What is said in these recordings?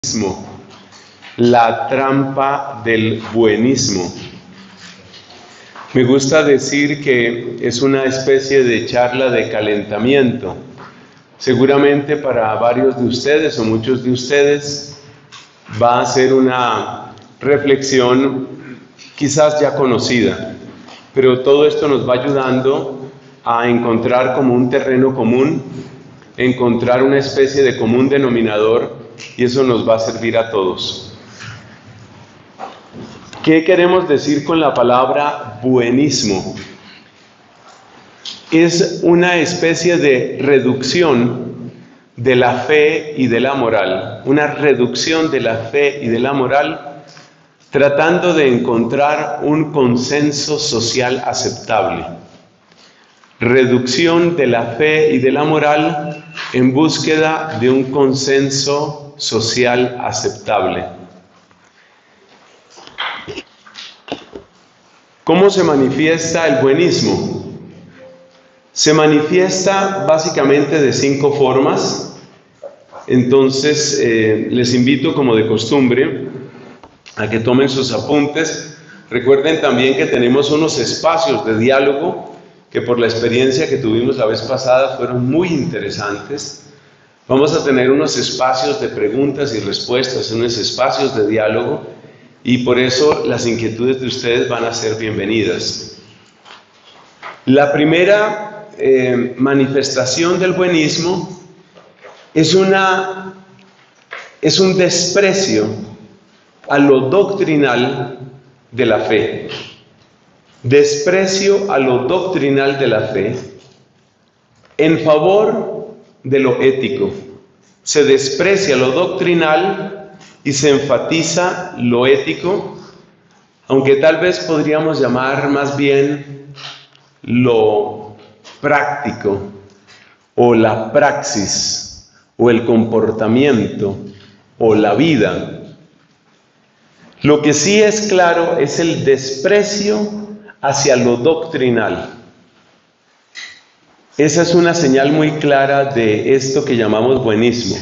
La trampa del buenismo. Me gusta decir que es una especie de charla de calentamiento. Seguramente para varios de ustedes o muchos de ustedes va a ser una reflexión quizás ya conocida, pero todo esto nos va ayudando a encontrar como un terreno común, encontrar una especie de común denominador, y eso nos va a servir a todos. ¿Qué queremos decir con la palabra buenismo? Es una especie de reducción de la fe y de la moral, una reducción de la fe y de la moral, tratando de encontrar un consenso social aceptable. Reducción de la fe y de la moral en búsqueda de un consenso social aceptable. ¿Cómo se manifiesta el buenismo? Se manifiesta básicamente de 5 formas. Entonces, les invito, como de costumbre, a que tomen sus apuntes. Recuerden también que tenemos unos espacios de diálogo que por la experiencia que tuvimos la vez pasada fueron muy interesantes. Vamos a tener unos espacios de preguntas y respuestas, unos espacios de diálogo, y por eso las inquietudes de ustedes van a ser bienvenidas. La primera manifestación del buenismo es un desprecio a lo doctrinal de la fe. Desprecio a lo doctrinal de la fe en favor de lo ético. Se desprecia lo doctrinal y se enfatiza lo ético, aunque tal vez podríamos llamar más bien lo práctico, o la praxis, o el comportamiento, o la vida. Lo que sí es claro es el desprecio hacia lo doctrinal. Esa es una señal muy clara de esto que llamamos buenismo.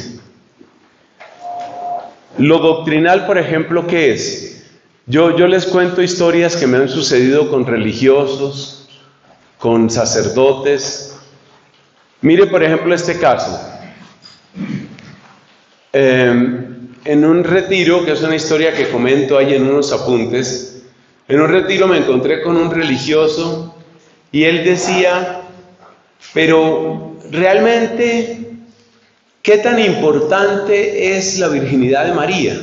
Lo doctrinal, por ejemplo, ¿qué es? Yo les cuento historias que me han sucedido con religiosos, con sacerdotes. Mire, por ejemplo, este caso. En un retiro, que es una historia que comento ahí en unos apuntes, en un retiro me encontré con un religioso y él decía, pero realmente, ¿qué tan importante es la virginidad de María?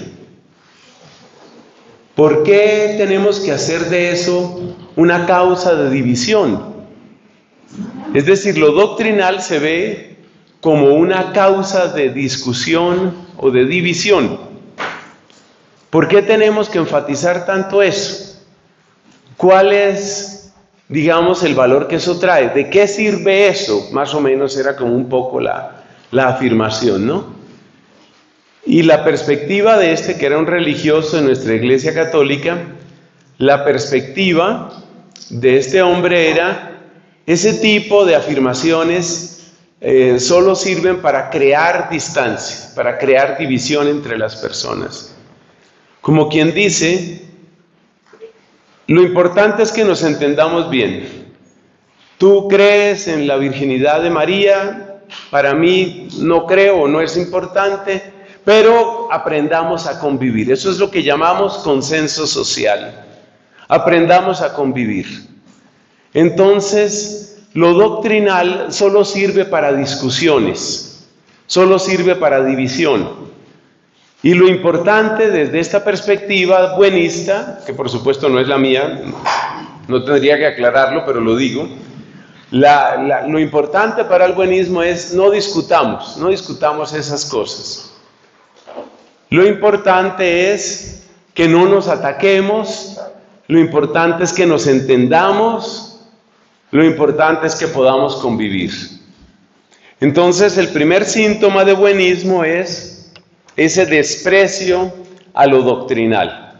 ¿Por qué tenemos que hacer de eso una causa de división? Es decir, lo doctrinal se ve como una causa de discusión o de división. ¿Por qué tenemos que enfatizar tanto eso? ¿Cuál es, digamos, el valor que eso trae? ¿De qué sirve eso? Más o menos era como un poco la afirmación, ¿no? Y la perspectiva de este, que era un religioso en nuestra iglesia católica, la perspectiva de este hombre era: ese tipo de afirmaciones solo sirven para crear distancia, para crear división entre las personas. Como quien dice, lo importante es que nos entendamos bien. Tú crees en la virginidad de María, para mí no creo o no es importante, pero aprendamos a convivir. Eso es lo que llamamos consenso social. Aprendamos a convivir. Entonces, lo doctrinal solo sirve para discusiones, solo sirve para división. Y lo importante desde esta perspectiva buenista, que por supuesto no es la mía, no tendría que aclararlo, pero lo digo, lo importante para el buenismo es no discutamos esas cosas. Lo importante es que no nos ataquemos, lo importante es que nos entendamos, lo importante es que podamos convivir. Entonces, el primer síntoma de buenismo es ese desprecio a lo doctrinal.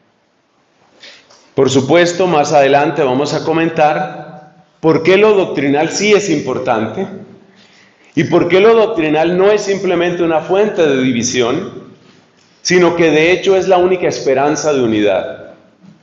Por supuesto, más adelante vamos a comentar por qué lo doctrinal sí es importante y por qué lo doctrinal no es simplemente una fuente de división, sino que de hecho es la única esperanza de unidad.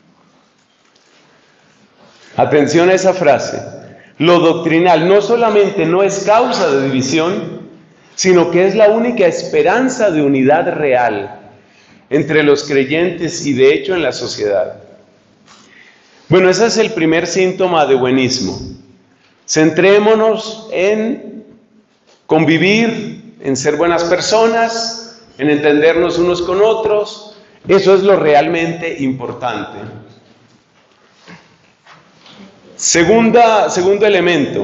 Atención a esa frase. Lo doctrinal no solamente no es causa de división, sino que es la única esperanza de unidad real entre los creyentes y de hecho en la sociedad. Bueno, ese es el primer síntoma de buenismo. Centrémonos en convivir, en ser buenas personas, en entendernos unos con otros. Eso es lo realmente importante. Segundo elemento,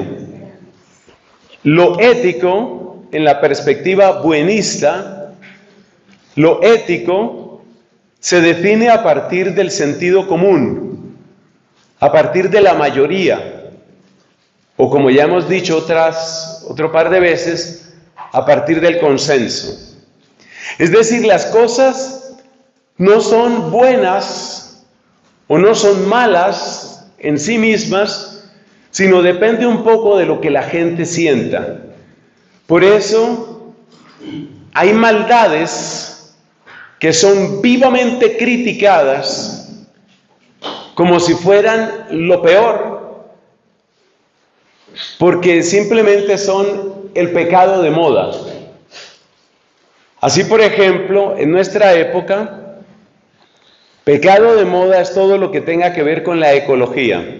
lo ético en la perspectiva buenista, lo ético se define a partir del sentido común, a partir de la mayoría, o como ya hemos dicho otro par de veces, a partir del consenso. Es decir, las cosas no son buenas o no son malas en sí mismas, sino depende un poco de lo que la gente sienta. Por eso hay maldades que son vivamente criticadas como si fueran lo peor, porque simplemente son el pecado de moda. Así, por ejemplo, en nuestra época, pecado de moda es todo lo que tenga que ver con la ecología.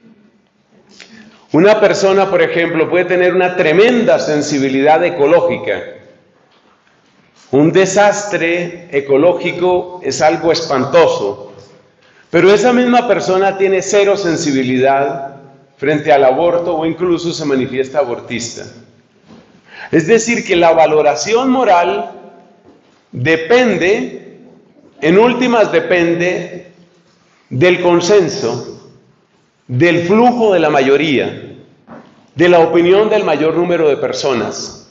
Una persona, por ejemplo, puede tener una tremenda sensibilidad ecológica. Un desastre ecológico es algo espantoso, pero esa misma persona tiene cero sensibilidad frente al aborto o incluso se manifiesta abortista. Es decir, que la valoración moral depende, en últimas depende del consenso, del flujo de la mayoría, de la opinión del mayor número de personas.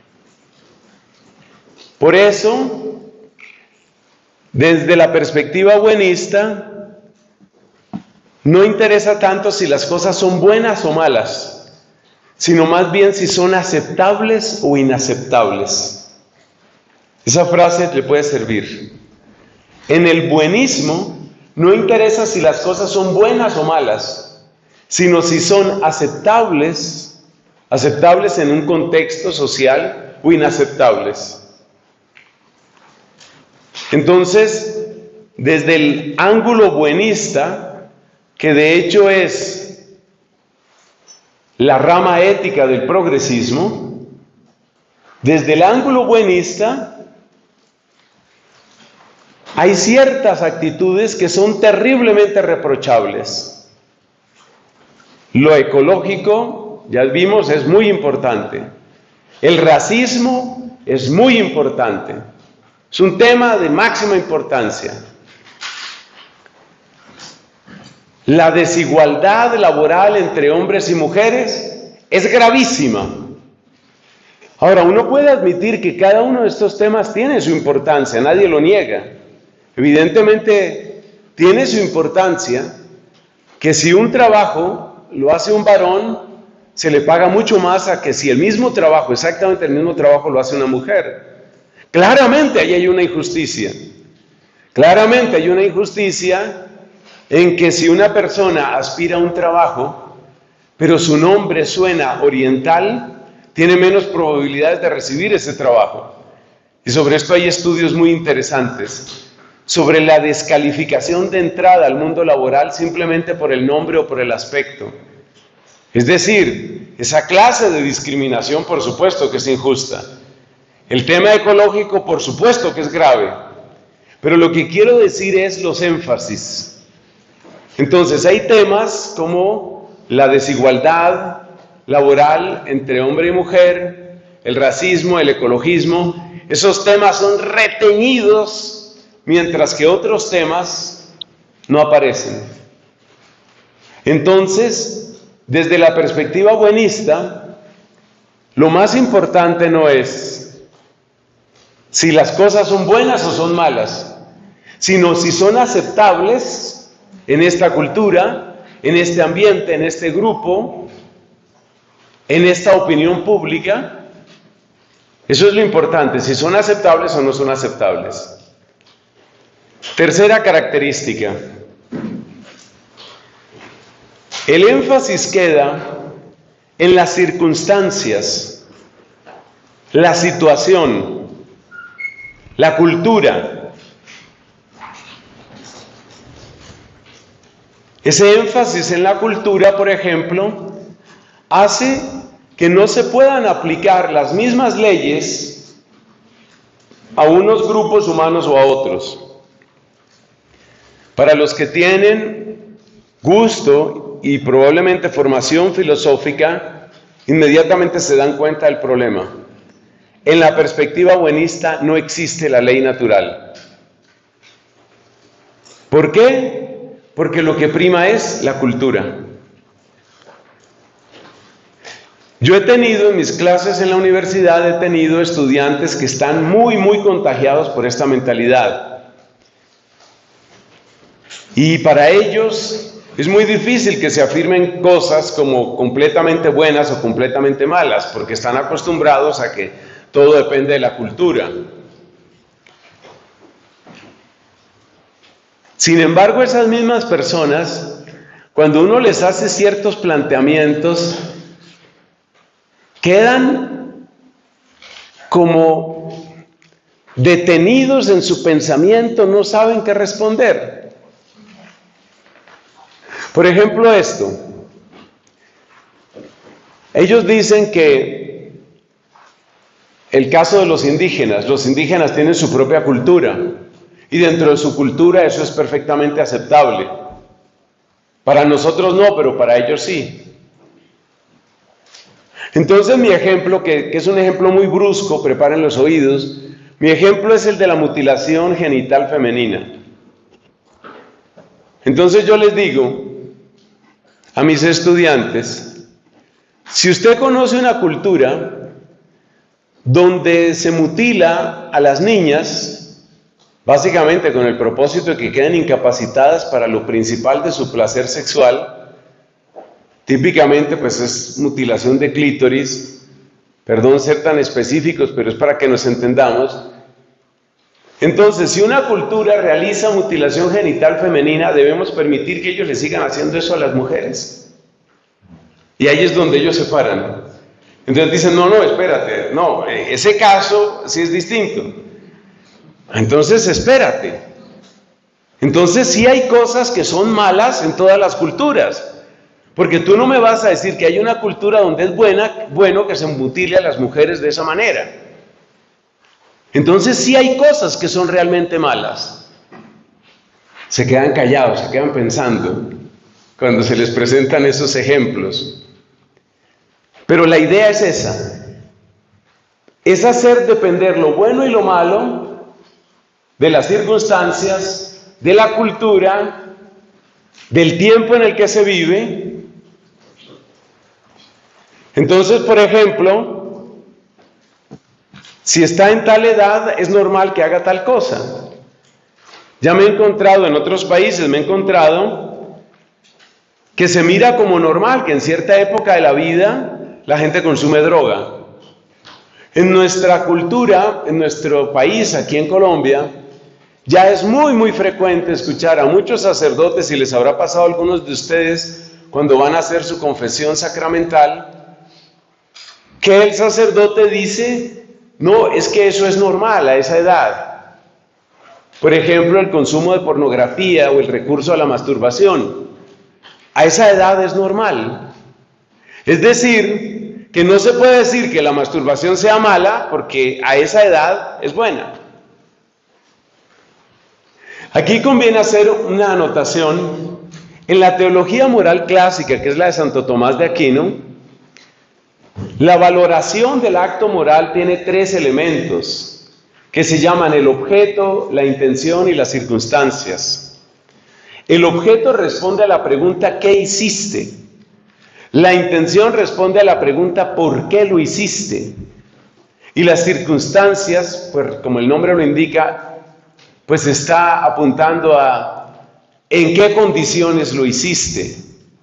Por eso, desde la perspectiva buenista, no interesa tanto si las cosas son buenas o malas, sino más bien si son aceptables o inaceptables. Esa frase le puede servir. En el buenismo no interesa si las cosas son buenas o malas, sino si son aceptables en un contexto social o inaceptables. Entonces, desde el ángulo buenista, que de hecho es la rama ética del progresismo, desde el ángulo buenista, hay ciertas actitudes que son terriblemente reprochables. Lo ecológico, ya vimos, es muy importante. El racismo es muy importante. Es un tema de máxima importancia. La desigualdad laboral entre hombres y mujeres es gravísima. Ahora, uno puede admitir que cada uno de estos temas tiene su importancia, nadie lo niega. Evidentemente tiene su importancia que si un trabajo lo hace un varón, se le paga mucho más a que si el mismo trabajo, exactamente el mismo trabajo, lo hace una mujer. Claramente ahí hay una injusticia. Claramente hay una injusticia en que si una persona aspira a un trabajo, pero su nombre suena oriental, tiene menos probabilidades de recibir ese trabajo. Y sobre esto hay estudios muy interesantes, sobre la descalificación de entrada al mundo laboral simplemente por el nombre o por el aspecto. Es decir, esa clase de discriminación por supuesto que es injusta. El tema ecológico por supuesto que es grave. Pero lo que quiero decir es los énfasis. Entonces hay temas como la desigualdad laboral entre hombre y mujer, el racismo, el ecologismo. Esos temas son retenidos, mientras que otros temas no aparecen. Entonces, desde la perspectiva buenista, lo más importante no es si las cosas son buenas o son malas, sino si son aceptables en esta cultura, en este ambiente, en este grupo, en esta opinión pública. Eso es lo importante, si son aceptables o no son aceptables. Tercera característica. El énfasis queda en las circunstancias, la situación, la cultura. Ese énfasis en la cultura, por ejemplo, hace que no se puedan aplicar las mismas leyes a unos grupos humanos o a otros. Para los que tienen gusto y probablemente formación filosófica, inmediatamente se dan cuenta del problema. En la perspectiva buenista no existe la ley natural. ¿Por qué? Porque lo que prima es la cultura. Yo he tenido en mis clases en la universidad, he tenido estudiantes que están muy contagiados por esta mentalidad. Y para ellos es muy difícil que se afirmen cosas como completamente buenas o completamente malas, porque están acostumbrados a que todo depende de la cultura. Sin embargo, esas mismas personas, cuando uno les hace ciertos planteamientos, quedan como detenidos en su pensamiento, no saben qué responder. Por ejemplo, esto. Ellos dicen que el caso de los indígenas tienen su propia cultura y dentro de su cultura eso es perfectamente aceptable. Para nosotros no, pero para ellos sí. Entonces mi ejemplo, que es un ejemplo muy brusco, preparen los oídos, mi ejemplo es el de la mutilación genital femenina. Entonces yo les digo a mis estudiantes, si usted conoce una cultura donde se mutila a las niñas, básicamente con el propósito de que queden incapacitadas para lo principal de su placer sexual, típicamente pues es mutilación de clítoris, perdón ser tan específicos, pero es para que nos entendamos. Entonces, si una cultura realiza mutilación genital femenina, debemos permitir que ellos le sigan haciendo eso a las mujeres. Y ahí es donde ellos se paran. Entonces dicen, no, espérate, no, ese caso sí es distinto. Entonces, espérate. Entonces, sí hay cosas que son malas en todas las culturas. Porque tú no me vas a decir que hay una cultura donde es bueno que se mutile a las mujeres de esa manera. Entonces sí hay cosas que son realmente malas. Se quedan callados, se quedan pensando cuando se les presentan esos ejemplos. Pero la idea es esa. Es hacer depender lo bueno y lo malo de las circunstancias, de la cultura, del tiempo en el que se vive. Entonces, por ejemplo, si está en tal edad, es normal que haga tal cosa. Ya me he encontrado en otros países, que se mira como normal que en cierta época de la vida la gente consume droga. En nuestra cultura, en nuestro país, aquí en Colombia, ya es muy frecuente escuchar a muchos sacerdotes, y les habrá pasado a algunos de ustedes cuando van a hacer su confesión sacramental, que el sacerdote dice, no, es que eso es normal a esa edad. Por ejemplo, el consumo de pornografía o el recurso a la masturbación. A esa edad es normal. Es decir, que no se puede decir que la masturbación sea mala porque a esa edad es buena. Aquí conviene hacer una anotación. En la teología moral clásica, que es la de Santo Tomás de Aquino, la valoración del acto moral tiene 3 elementos que se llaman el objeto, la intención y las circunstancias. El objeto responde a la pregunta ¿qué hiciste? La intención responde a la pregunta ¿por qué lo hiciste? Y las circunstancias, pues como el nombre lo indica, pues está apuntando a ¿en qué condiciones lo hiciste?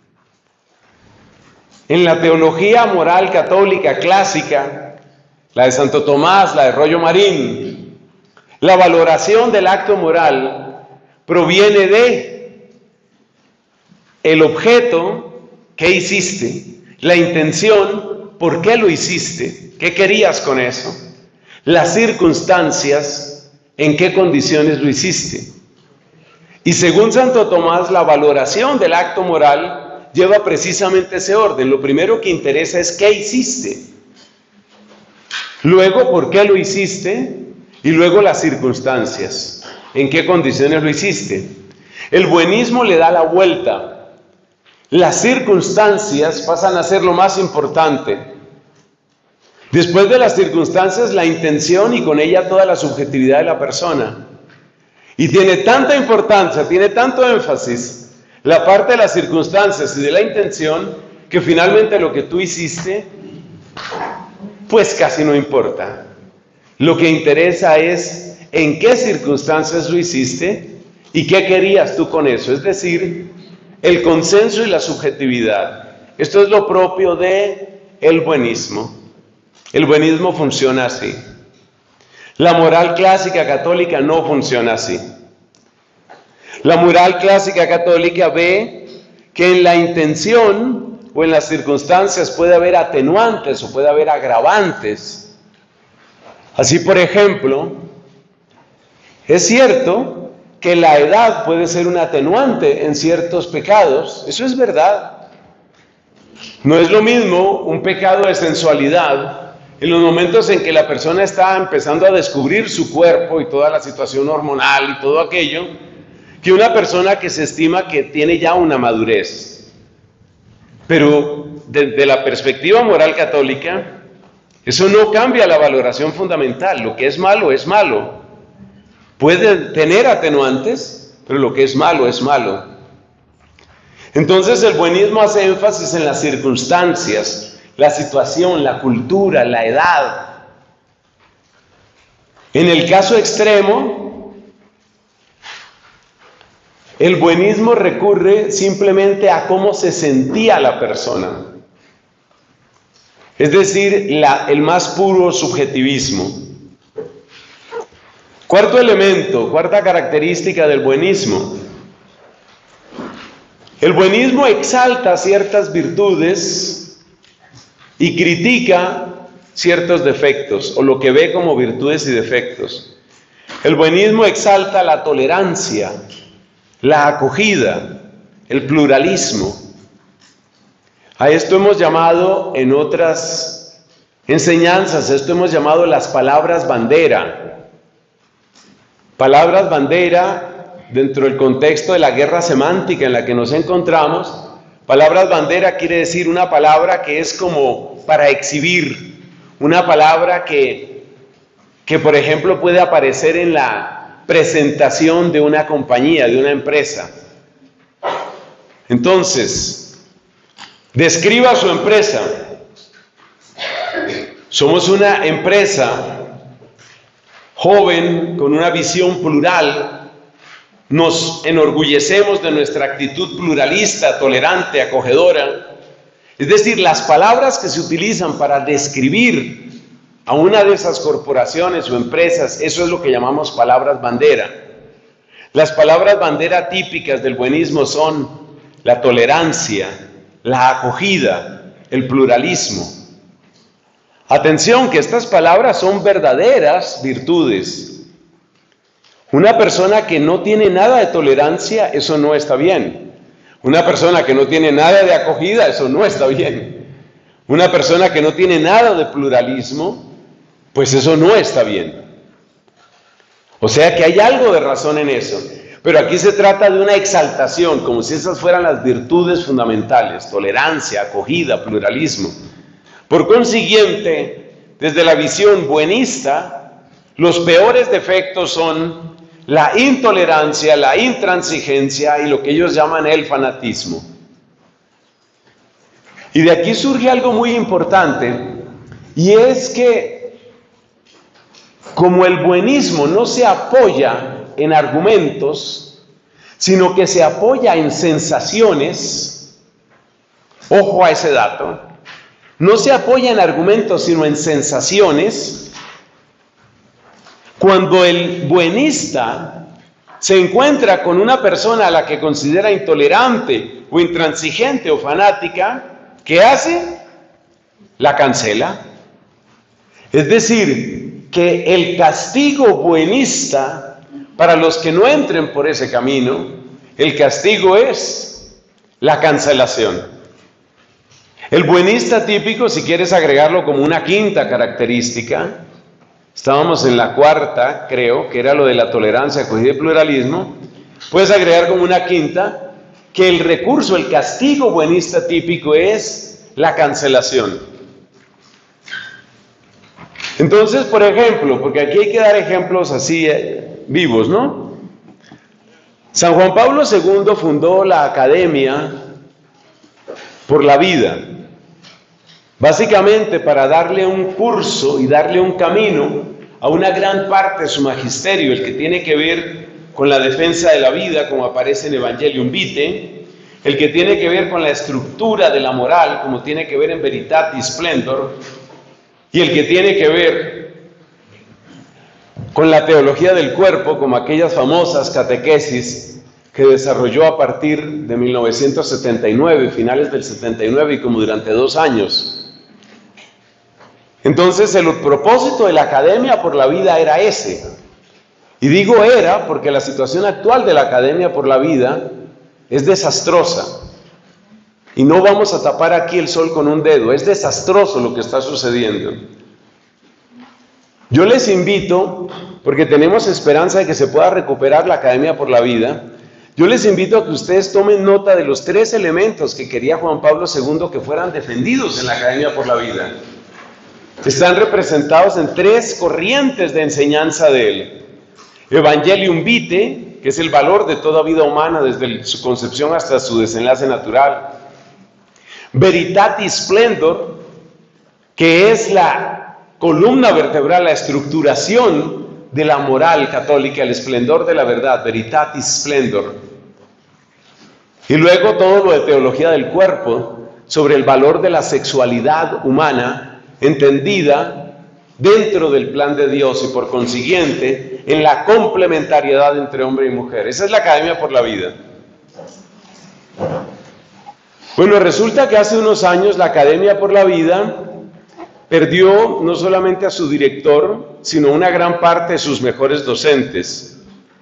En la teología moral católica clásica, la de Santo Tomás, la de Rollo Marín, la valoración del acto moral proviene de el objeto, ¿qué hiciste? La intención, ¿por qué lo hiciste? ¿Qué querías con eso? Las circunstancias, ¿en qué condiciones lo hiciste? Y según Santo Tomás, la valoración del acto moral lleva precisamente ese orden. Lo primero que interesa es qué hiciste. Luego, ¿por qué lo hiciste? Y luego las circunstancias. ¿En qué condiciones lo hiciste? El buenismo le da la vuelta. Las circunstancias pasan a ser lo más importante. Después de las circunstancias, la intención y con ella toda la subjetividad de la persona. Y tiene tanta importancia, tiene tanto énfasis la parte de las circunstancias y de la intención, que finalmente lo que tú hiciste, pues casi no importa. Lo que interesa es en qué circunstancias lo hiciste y qué querías tú con eso. Es decir, el consenso y la subjetividad. Esto es lo propio del buenismo. El buenismo funciona así. La moral clásica católica no funciona así. La moral clásica católica ve que en la intención o en las circunstancias puede haber atenuantes o puede haber agravantes. Así, por ejemplo, es cierto que la edad puede ser un atenuante en ciertos pecados. Eso es verdad. No es lo mismo un pecado de sensualidad en los momentos en que la persona está empezando a descubrir su cuerpo y toda la situación hormonal y todo aquello, que una persona que se estima que tiene ya una madurez. Pero desde la perspectiva moral católica, eso no cambia la valoración fundamental. Lo que es malo es malo. Puede tener atenuantes, pero lo que es malo es malo. Entonces el buenismo hace énfasis en las circunstancias, la situación, la cultura, la edad. En el caso extremo, el buenismo recurre simplemente a cómo se sentía la persona. Es decir, el más puro subjetivismo. Cuarto elemento, cuarta característica del buenismo. El buenismo exalta ciertas virtudes y critica ciertos defectos, o lo que ve como virtudes y defectos. El buenismo exalta la tolerancia, la acogida, el pluralismo. A esto hemos llamado en otras enseñanzas, esto hemos llamado las palabras bandera. Palabras bandera, dentro del contexto de la guerra semántica en la que nos encontramos, palabras bandera quiere decir una palabra que es como para exhibir, una palabra que por ejemplo puede aparecer en la presentación de una compañía, de una empresa. Entonces, describa su empresa. Somos una empresa joven, con una visión plural. Nos enorgullecemos de nuestra actitud pluralista, tolerante, acogedora. Es decir, las palabras que se utilizan para describir a una de esas corporaciones o empresas, eso es lo que llamamos palabras bandera. Las palabras bandera típicas del buenismo son la tolerancia, la acogida, el pluralismo. Atención, que estas palabras son verdaderas virtudes. Una persona que no tiene nada de tolerancia, eso no está bien. Una persona que no tiene nada de acogida, eso no está bien. Una persona que no tiene nada de pluralismo, pues eso no está bien. O sea que hay algo de razón en eso. Pero aquí se trata de una exaltación, como si esas fueran las virtudes fundamentales: tolerancia, acogida, pluralismo. Por consiguiente, desde la visión buenista, los peores defectos son la intolerancia, la intransigencia y lo que ellos llaman el fanatismo. Y de aquí surge algo muy importante, y es que como el buenismo no se apoya en argumentos, sino que se apoya en sensaciones, ojo a ese dato, no se apoya en argumentos, sino en sensaciones. Cuando el buenista se encuentra con una persona a la que considera intolerante o intransigente o fanática, ¿qué hace? La cancela. Es decir, que el castigo buenista para los que no entren por ese camino, el castigo es la cancelación. El buenista típico, si quieres agregarlo como una quinta característica, estábamos en la cuarta, creo, que era lo de la tolerancia, acogida y pluralismo, puedes agregar como una quinta, que el recurso, el castigo buenista típico es la cancelación. Entonces, por ejemplo, porque aquí hay que dar ejemplos así vivos, ¿no? San Juan Pablo II fundó la Academia por la Vida, básicamente para darle un curso y darle un camino a una gran parte de su magisterio, el que tiene que ver con la defensa de la vida, como aparece en Evangelium Vitae, el que tiene que ver con la estructura de la moral, como tiene que ver en Veritatis Splendor, y el que tiene que ver con la teología del cuerpo, como aquellas famosas catequesis que desarrolló a partir de 1979, finales del 79 y como durante 2 años. Entonces el propósito de la Academia por la Vida era ese. Y digo era porque la situación actual de la Academia por la Vida es desastrosa. Y no vamos a tapar aquí el sol con un dedo, es desastroso lo que está sucediendo. Yo les invito, porque tenemos esperanza de que se pueda recuperar la Academia por la Vida, yo les invito a que ustedes tomen nota de los 3 elementos que quería Juan Pablo II que fueran defendidos en la Academia por la Vida. Están representados en 3 corrientes de enseñanza de él. Evangelium Vitae, que es el valor de toda vida humana desde su concepción hasta su desenlace natural. Veritatis Splendor, que es la columna vertebral, la estructuración de la moral católica, el esplendor de la verdad, Veritatis Splendor. Y luego todo lo de teología del cuerpo, sobre el valor de la sexualidad humana, entendida dentro del plan de Dios y por consiguiente en la complementariedad entre hombre y mujer. Esa es la Academia por la Vida. Bueno, resulta que hace unos años la Academia por la Vida perdió no solamente a su director, sino una gran parte de sus mejores docentes.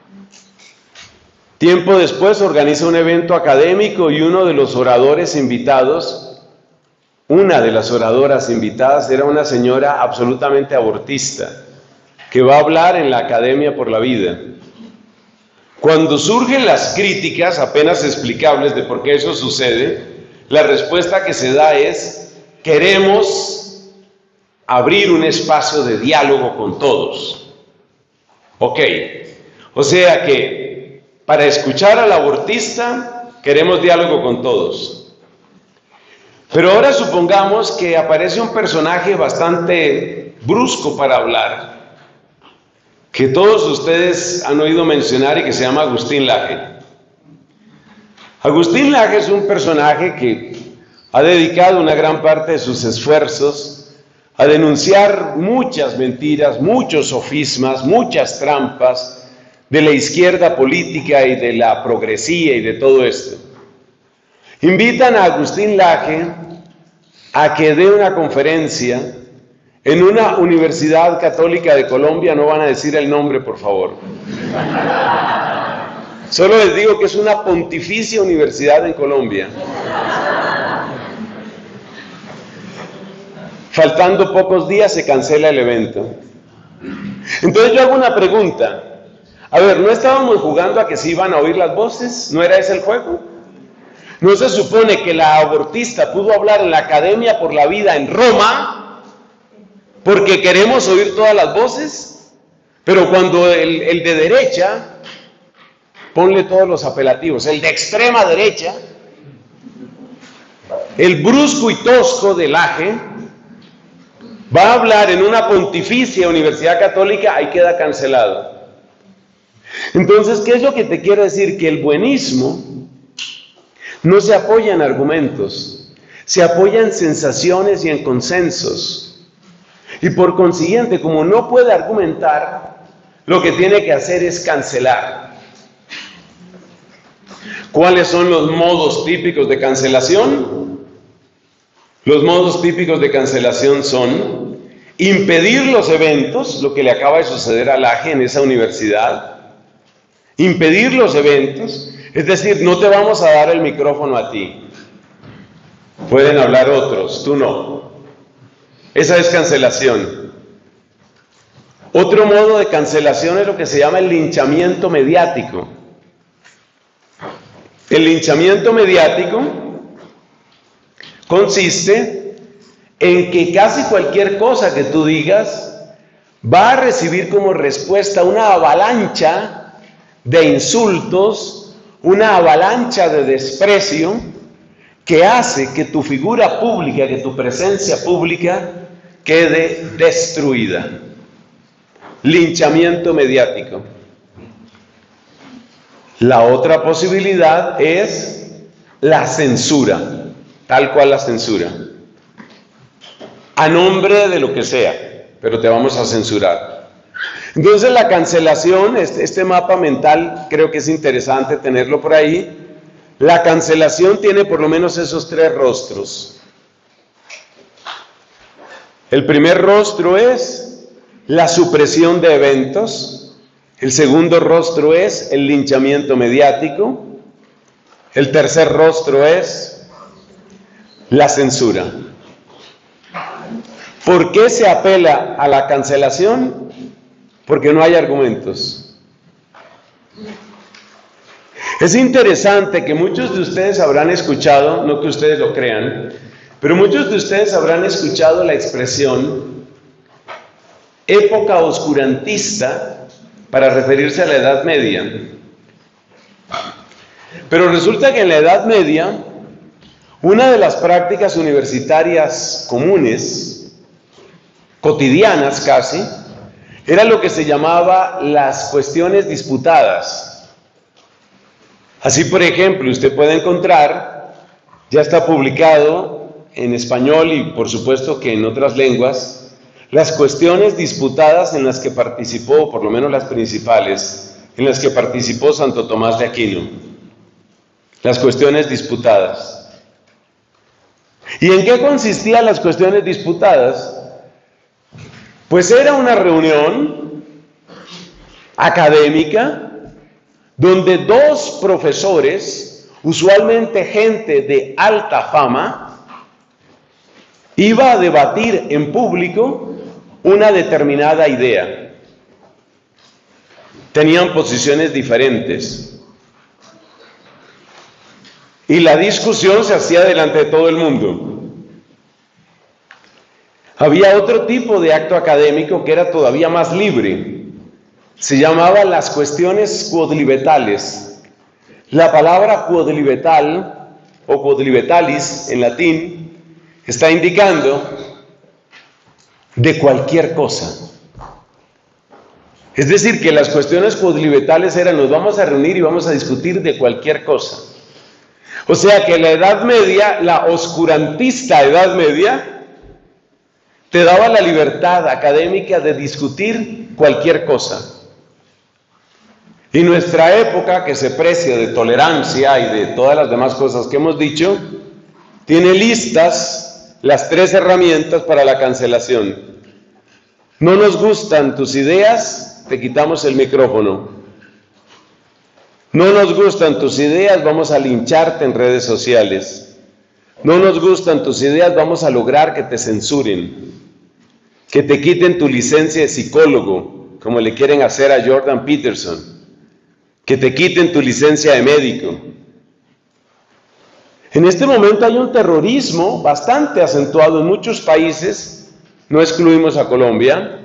Tiempo después organiza un evento académico y uno de los oradores invitados, una de las oradoras invitadas era una señora absolutamente abortista, que va a hablar en la Academia por la Vida. Cuando surgen las críticas apenas explicables de por qué eso sucede, la respuesta que se da es: queremos abrir un espacio de diálogo con todos. Ok, o sea que para escuchar al abortista queremos diálogo con todos. Pero ahora supongamos que aparece un personaje bastante brusco para hablar, que todos ustedes han oído mencionar y que se llama Agustín Laje. Agustín Laje es un personaje que ha dedicado una gran parte de sus esfuerzos a denunciar muchas mentiras, muchos sofismas, muchas trampas de la izquierda política y de la progresía y de todo esto. Invitan a Agustín Laje a que dé una conferencia en una universidad católica de Colombia, no van a decir el nombre, por favor. Solo les digo que es una pontificia universidad en Colombia. Faltando pocos días se cancela el evento. Entonces yo hago una pregunta. A ver, ¿no estábamos jugando a que se iban a oír las voces? ¿No era ese el juego? ¿No se supone que la abortista pudo hablar en la Academia por la Vida en Roma porque queremos oír todas las voces? Pero cuando el de derecha, ponle todos los apelativos, el de extrema derecha, el brusco y tosco de Laje, va a hablar en una pontificia universidad católica, ahí queda cancelado. Entonces, ¿qué es lo que te quiero decir? Que el buenismo no se apoya en argumentos, se apoya en sensaciones y en consensos. Y por consiguiente, como no puede argumentar, lo que tiene que hacer es cancelar. ¿Cuáles son los modos típicos de cancelación? Los modos típicos de cancelación son impedir los eventos, lo que le acaba de suceder a Laje en esa universidad. Impedir los eventos, es decir, no te vamos a dar el micrófono a ti. Pueden hablar otros, tú no. Esa es cancelación. Otro modo de cancelación es lo que se llama el linchamiento mediático. El linchamiento mediático consiste en que casi cualquier cosa que tú digas va a recibir como respuesta una avalancha de insultos, una avalancha de desprecio que hace que tu figura pública, que tu presencia pública quede destruida. Linchamiento mediático. La otra posibilidad es la censura, tal cual la censura. A nombre de lo que sea, pero te vamos a censurar. Entonces la cancelación, este mapa mental, creo que es interesante tenerlo por ahí. La cancelación tiene por lo menos esos tres rostros. El primer rostro es la supresión de eventos. El segundo rostro es el linchamiento mediático. El tercer rostro es la censura. ¿Por qué se apela a la cancelación? Porque no hay argumentos. Es interesante que muchos de ustedes habrán escuchado, no que ustedes lo crean, pero muchos de ustedes habrán escuchado la expresión época oscurantista para referirse a la Edad Media. Pero resulta que en la Edad Media, una de las prácticas universitarias comunes, cotidianas casi, era lo que se llamaba las cuestiones disputadas. Así, por ejemplo, usted puede encontrar, ya está publicado en español y por supuesto que en otras lenguas, las cuestiones disputadas en las que participó, por lo menos las principales, en las que participó Santo Tomás de Aquino. Las cuestiones disputadas. ¿Y en qué consistían las cuestiones disputadas? Pues era una reunión académica donde dos profesores, usualmente gente de alta fama, iba a debatir en público una determinada idea. Tenían posiciones diferentes. Y la discusión se hacía delante de todo el mundo. Había otro tipo de acto académico que era todavía más libre. Se llamaba las cuestiones quodlibetales. La palabra quodlibetal o quodlibetalis en latín está indicando de cualquier cosa. Es decir, que las cuestiones quodlibetales eran: nos vamos a reunir y vamos a discutir de cualquier cosa. O sea que la Edad Media, la oscurantista Edad Media, te daba la libertad académica de discutir cualquier cosa. Y nuestra época, que se precia de tolerancia y de todas las demás cosas que hemos dicho, tiene listas las tres herramientas para la cancelación. No nos gustan tus ideas, te quitamos el micrófono. No nos gustan tus ideas, vamos a lincharte en redes sociales. No nos gustan tus ideas, vamos a lograr que te censuren, que te quiten tu licencia de psicólogo, como le quieren hacer a Jordan Peterson, que te quiten tu licencia de médico. En este momento hay un terrorismo bastante acentuado en muchos países, no excluimos a Colombia,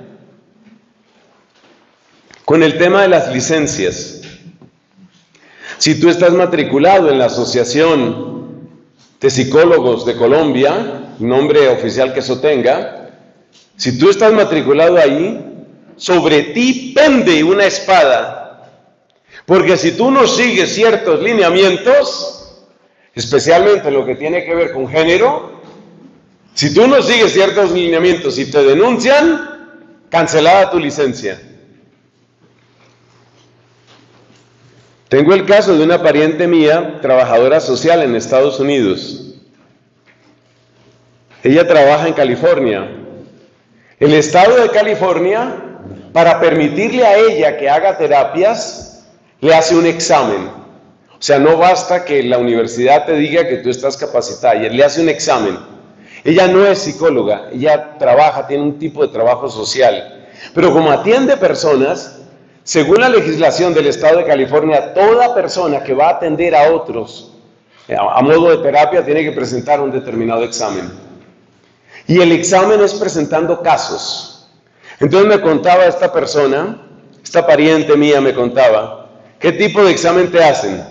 con el tema de las licencias. Si tú estás matriculado en la Asociación de Psicólogos de Colombia, nombre oficial que eso tenga, si tú estás matriculado ahí, sobre ti pende una espada, porque si tú no sigues ciertos lineamientos, especialmente lo que tiene que ver con género, si tú no sigues ciertos lineamientos y te denuncian, cancelada tu licencia. Tengo el caso de una pariente mía, trabajadora social en Estados Unidos. Ella trabaja en California. El estado de California, para permitirle a ella que haga terapias, le hace un examen. O sea, no basta que la universidad te diga que tú estás capacitada, ella le hace un examen. Ella no es psicóloga, ella trabaja, tiene un tipo de trabajo social. Pero como atiende personas, según la legislación del estado de California, toda persona que va a atender a otros a modo de terapia tiene que presentar un determinado examen. Y el examen es presentando casos. Entonces me contaba esta persona, esta pariente mía me contaba, ¿qué tipo de examen te hacen?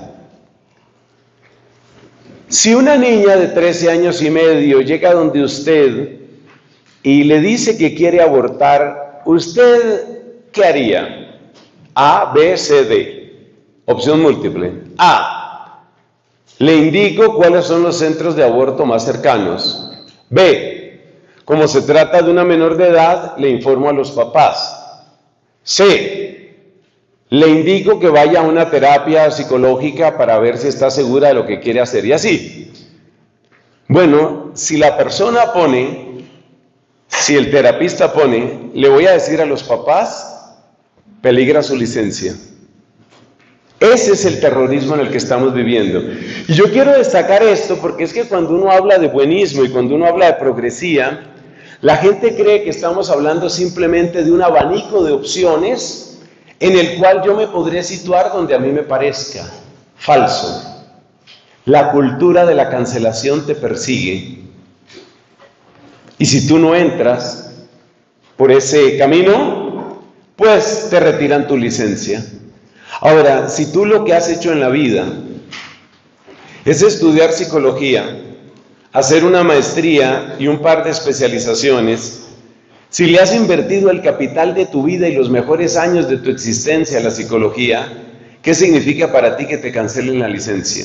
Si una niña de 13 años y medio llega donde usted y le dice que quiere abortar, ¿usted qué haría? A, B, C, D. Opción múltiple. A. Le indico cuáles son los centros de aborto más cercanos. B. Como se trata de una menor de edad, le informo a los papás. C. Le indico que vaya a una terapia psicológica para ver si está segura de lo que quiere hacer. Y así. Bueno, si la persona pone, si el terapista pone, le voy a decir a los papás, peligra su licencia. Ese es el terrorismo en el que estamos viviendo. Y yo quiero destacar esto porque es que cuando uno habla de buenismo y cuando uno habla de progresía, la gente cree que estamos hablando simplemente de un abanico de opciones en el cual yo me podré situar donde a mí me parezca. Falso. La cultura de la cancelación te persigue. Y si tú no entras por ese camino, pues te retiran tu licencia. Ahora, si tú lo que has hecho en la vida es estudiar psicología, hacer una maestría y un par de especializaciones, si le has invertido el capital de tu vida y los mejores años de tu existencia a la psicología, ¿qué significa para ti que te cancelen la licencia?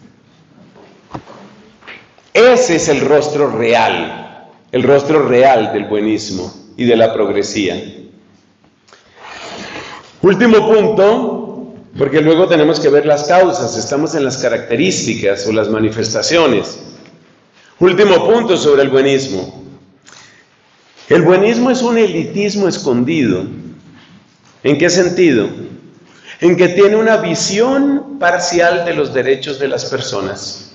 Ese es el rostro real del buenismo y de la progresía. Último punto, porque luego tenemos que ver las causas, estamos en las características o las manifestaciones. Último punto sobre el buenismo. El buenismo es un elitismo escondido. ¿En qué sentido? En que tiene una visión parcial de los derechos de las personas.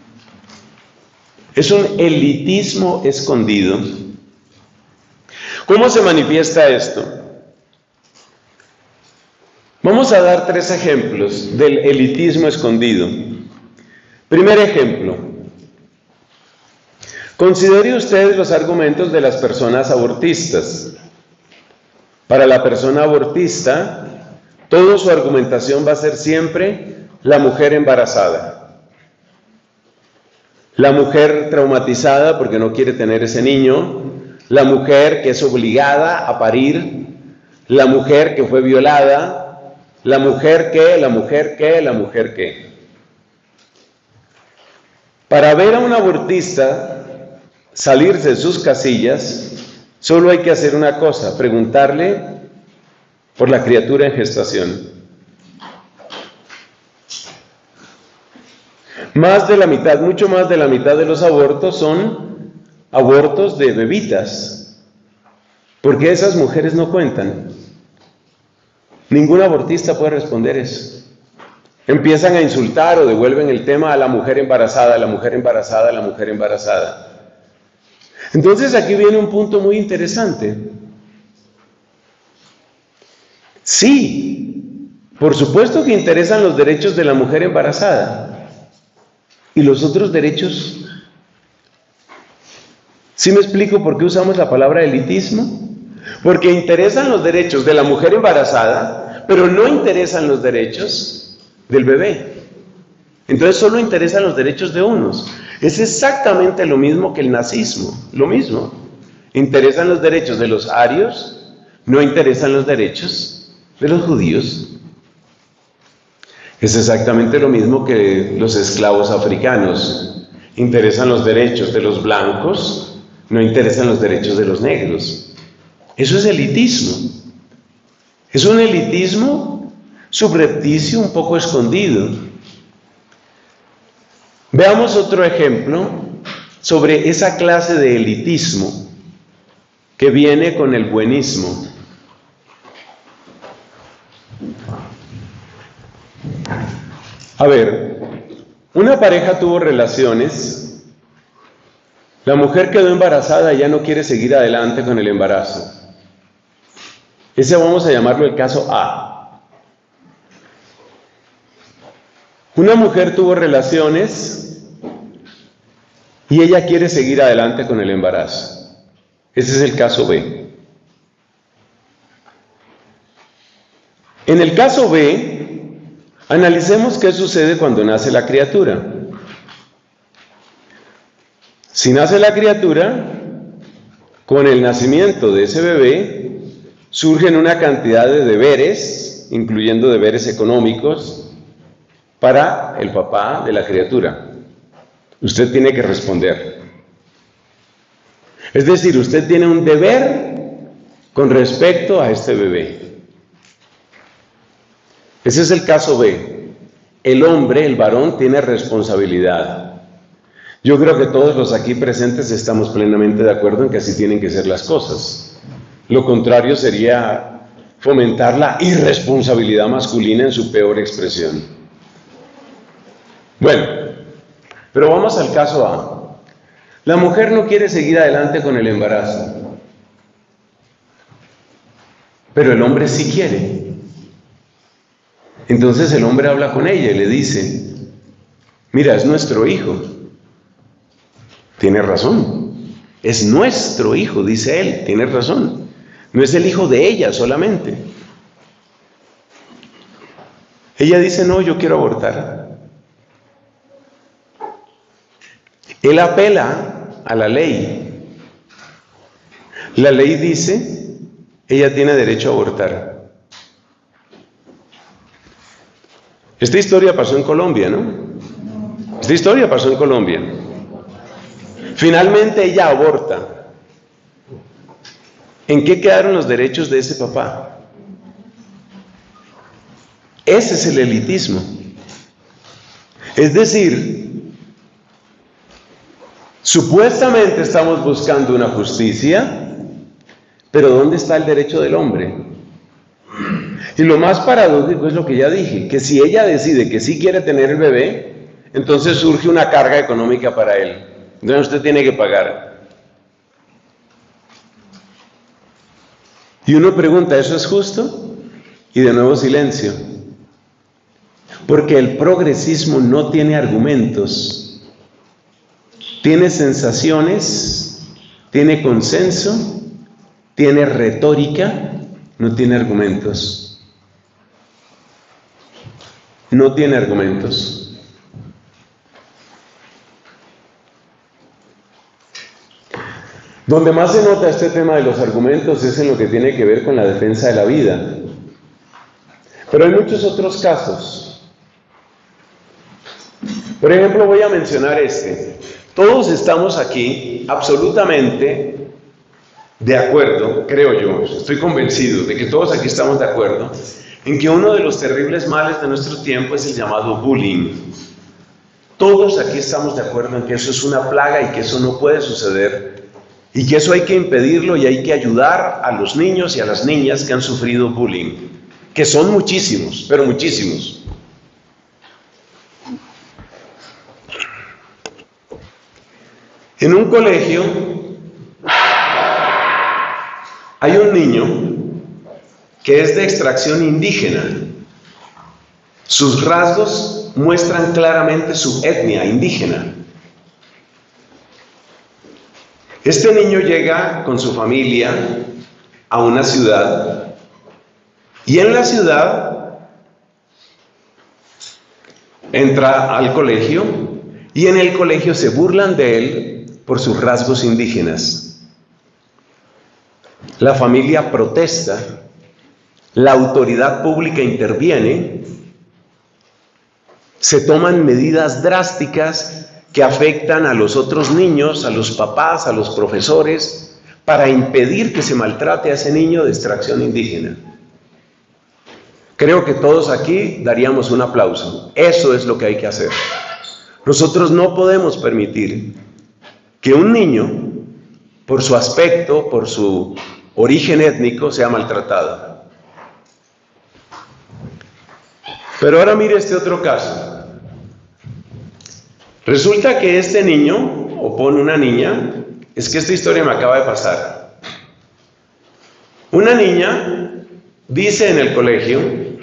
Es un elitismo escondido. ¿Cómo se manifiesta esto? Vamos a dar 3 ejemplos del elitismo escondido. Primer ejemplo. Considere usted los argumentos de las personas abortistas. Para la persona abortista, toda su argumentación va a ser siempre la mujer embarazada. La mujer traumatizada porque no quiere tener ese niño, la mujer que es obligada a parir, la mujer que fue violada, la mujer que. Para ver a un abortista salirse de sus casillas, solo hay que hacer una cosa, preguntarle por la criatura en gestación. Más de la mitad, mucho más de la mitad de los abortos son abortos de bebitas, porque esas mujeres no cuentan. Ningún abortista puede responder eso. Empiezan a insultar o devuelven el tema a la mujer embarazada, la mujer embarazada, la mujer embarazada. Entonces aquí viene un punto muy interesante. Sí, por supuesto que interesan los derechos de la mujer embarazada. ¿Y los otros derechos? ¿Sí me explico por qué usamos la palabra elitismo? Porque interesan los derechos de la mujer embarazada, pero no interesan los derechos del bebé. Entonces solo interesan los derechos de unos. Es exactamente lo mismo que el nazismo, lo mismo. Interesan los derechos de los arios, no interesan los derechos de los judíos. Es exactamente lo mismo que los esclavos africanos. Interesan los derechos de los blancos, no interesan los derechos de los negros. Eso es elitismo. Es un elitismo subrepticio, un poco escondido. Veamos otro ejemplo sobre esa clase de elitismo que viene con el buenismo. A ver, una pareja tuvo relaciones, la mujer quedó embarazada y ya no quiere seguir adelante con el embarazo. Ese vamos a llamarlo el caso A. Una mujer tuvo relaciones y ella quiere seguir adelante con el embarazo. Ese es el caso B. En el caso B, analicemos qué sucede cuando nace la criatura. Si nace la criatura, con el nacimiento de ese bebé, surgen una cantidad de deberes, incluyendo deberes económicos, para el papá de la criatura. Usted tiene que responder. Es decir, usted tiene un deber con respecto a este bebé. Ese es el caso B. El hombre, el varón, tiene responsabilidad. Yo creo que todos los aquí presentes estamos plenamente de acuerdo en que así tienen que ser las cosas. Lo contrario sería fomentar la irresponsabilidad masculina en su peor expresión. Bueno, pero vamos al caso A. La mujer no quiere seguir adelante con el embarazo, pero el hombre sí quiere. Entonces el hombre habla con ella y le dice: mira, es nuestro hijo. Tiene razón, es nuestro hijo, dice él, tiene razón. No es el hijo de ella solamente. Ella dice: no, yo quiero abortar. Él apela a la ley. La ley dice: ella tiene derecho a abortar. Esta historia pasó en Colombia, ¿no? Esta historia pasó en Colombia. Finalmente ella aborta. ¿En qué quedaron los derechos de ese papá? Ese es el elitismo. Es decir, supuestamente estamos buscando una justicia, pero ¿dónde está el derecho del hombre? Y lo más paradójico es lo que ya dije, que si ella decide que sí quiere tener el bebé, entonces surge una carga económica para él. Entonces usted tiene que pagar. Y uno pregunta, ¿eso es justo? Y de nuevo silencio. Porque el progresismo no tiene argumentos. Tiene sensaciones, tiene consenso, tiene retórica, no tiene argumentos. No tiene argumentos. Donde más se nota este tema de los argumentos es en lo que tiene que ver con la defensa de la vida. Pero hay muchos otros casos. Por ejemplo, voy a mencionar este. Todos estamos aquí absolutamente de acuerdo, creo yo, estoy convencido de que todos aquí estamos de acuerdo en que uno de los terribles males de nuestro tiempo es el llamado bullying. Todos aquí estamos de acuerdo en que eso es una plaga y que eso no puede suceder y que eso hay que impedirlo y hay que ayudar a los niños y a las niñas que han sufrido bullying, que son muchísimos, pero muchísimos. En un colegio hay un niño que es de extracción indígena. Sus rasgos muestran claramente su etnia indígena. Este niño llega con su familia a una ciudad y en la ciudad entra al colegio y en el colegio se burlan de él por sus rasgos indígenas. La familia protesta, la autoridad pública interviene, se toman medidas drásticas que afectan a los otros niños, a los papás, a los profesores, para impedir que se maltrate a ese niño de extracción indígena. creo que todos aquí daríamos un aplauso. Eso es lo que hay que hacer. Nosotros no podemos permitir que un niño, por su aspecto, por su origen étnico, sea maltratado. Pero ahora mire este otro caso. Resulta que este niño, o pone una niña, es que esta historia me acaba de pasar. Una niña dice en el colegio,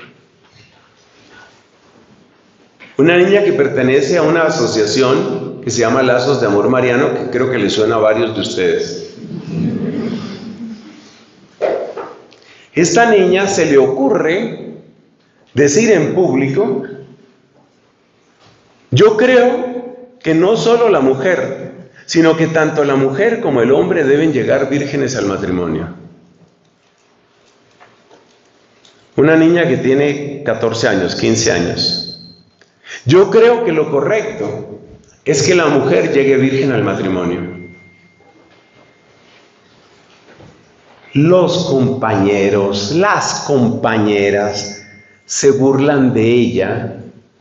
una niña que pertenece a una asociación que se llama Lazos de Amor Mariano, que creo que le suena a varios de ustedes. Esta niña se le ocurre decir en público, yo creo que no solo la mujer, sino que tanto la mujer como el hombre deben llegar vírgenes al matrimonio. Una niña que tiene 14 años, 15 años. Yo creo que lo correcto es que la mujer llegue virgen al matrimonio. Los compañeros, las compañeras se burlan de ella.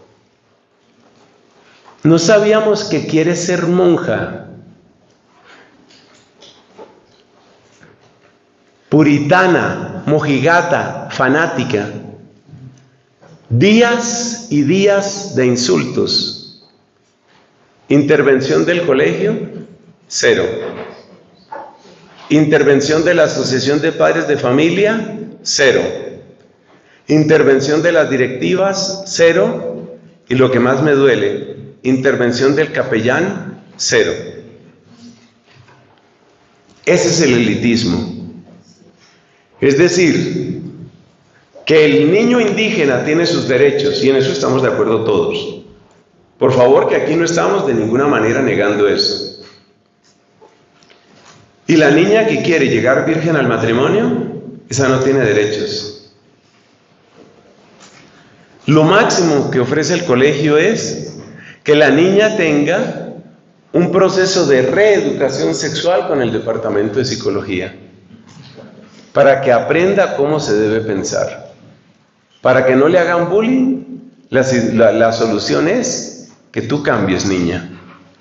No sabíamos que quiere ser monja. Puritana, mojigata, fanática. Días y días de insultos. Intervención del colegio, 0. Intervención de la Asociación de Padres de Familia, 0. Intervención de las directivas, 0. Y lo que más me duele, intervención del capellán, 0. Ese es el elitismo. Es decir, que el niño indígena tiene sus derechos, y en eso estamos de acuerdo todos. Por favor, que aquí no estamos de ninguna manera negando eso. Y la niña que quiere llegar virgen al matrimonio, esa no tiene derechos. Lo máximo que ofrece el colegio es que la niña tenga un proceso de reeducación sexual con el departamento de psicología, para que aprenda cómo se debe pensar. Para que no le hagan bullying, la solución es que tú cambies, niña.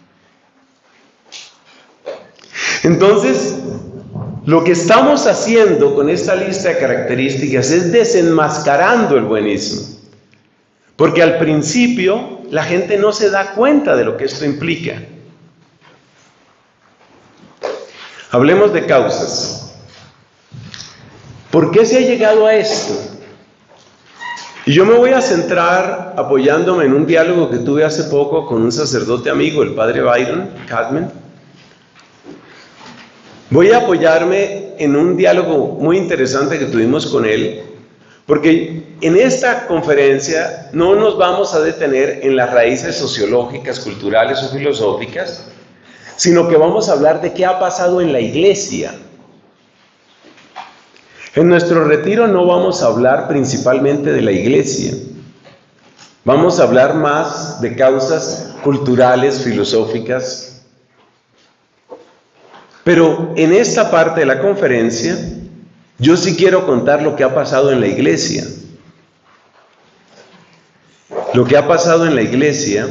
Entonces, lo que estamos haciendo con esta lista de características es desenmascarando el buenismo. Porque al principio la gente no se da cuenta de lo que esto implica. Hablemos de causas. ¿Por qué se ha llegado a esto? Y yo me voy a centrar apoyándome en un diálogo que tuve hace poco con un sacerdote amigo, el padre Byron Cadman. Voy a apoyarme en un diálogo muy interesante que tuvimos con él, porque en esta conferencia no nos vamos a detener en las raíces sociológicas, culturales o filosóficas, sino que vamos a hablar de qué ha pasado en la iglesia. En nuestro retiro no vamos a hablar principalmente de la iglesia. Vamos a hablar más de causas culturales, filosóficas. Pero en esta parte de la conferencia, yo sí quiero contar lo que ha pasado en la iglesia. Lo que ha pasado en la iglesia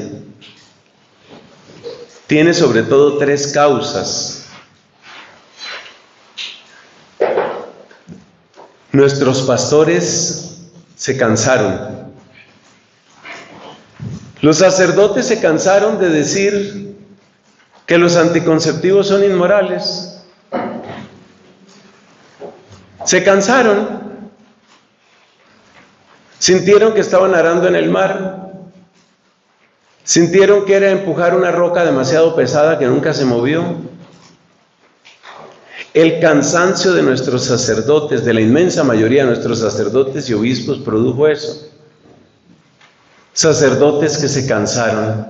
tiene sobre todo 3 causas. Nuestros pastores se cansaron. Los sacerdotes se cansaron de decir que los anticonceptivos son inmorales. Se cansaron. Sintieron que estaban arando en el mar. Sintieron que era empujar una roca demasiado pesada que nunca se movió. El cansancio de nuestros sacerdotes, de la inmensa mayoría de nuestros sacerdotes y obispos, produjo eso. Sacerdotes que se cansaron.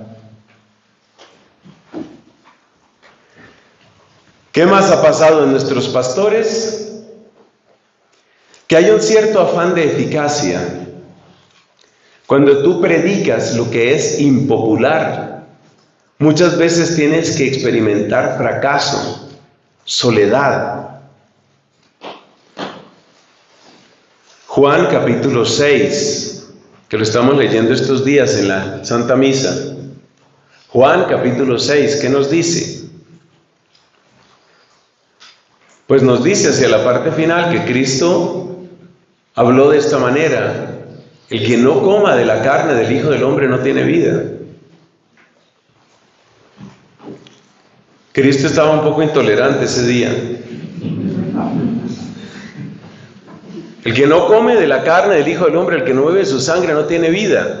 ¿Qué más ha pasado en nuestros pastores? Que hay un cierto afán de eficacia. Cuando tú predicas lo que es impopular, muchas veces tienes que experimentar fracaso, soledad. Juan capítulo 6, que lo estamos leyendo estos días en la Santa Misa. Juan capítulo 6, ¿qué nos dice? Pues nos dice hacia la parte final que Cristo habló de esta manera: el que no coma de la carne del Hijo del Hombre no tiene vida. Cristo estaba un poco intolerante ese día. El que no come de la carne del Hijo del Hombre, el que no bebe su sangre, no tiene vida.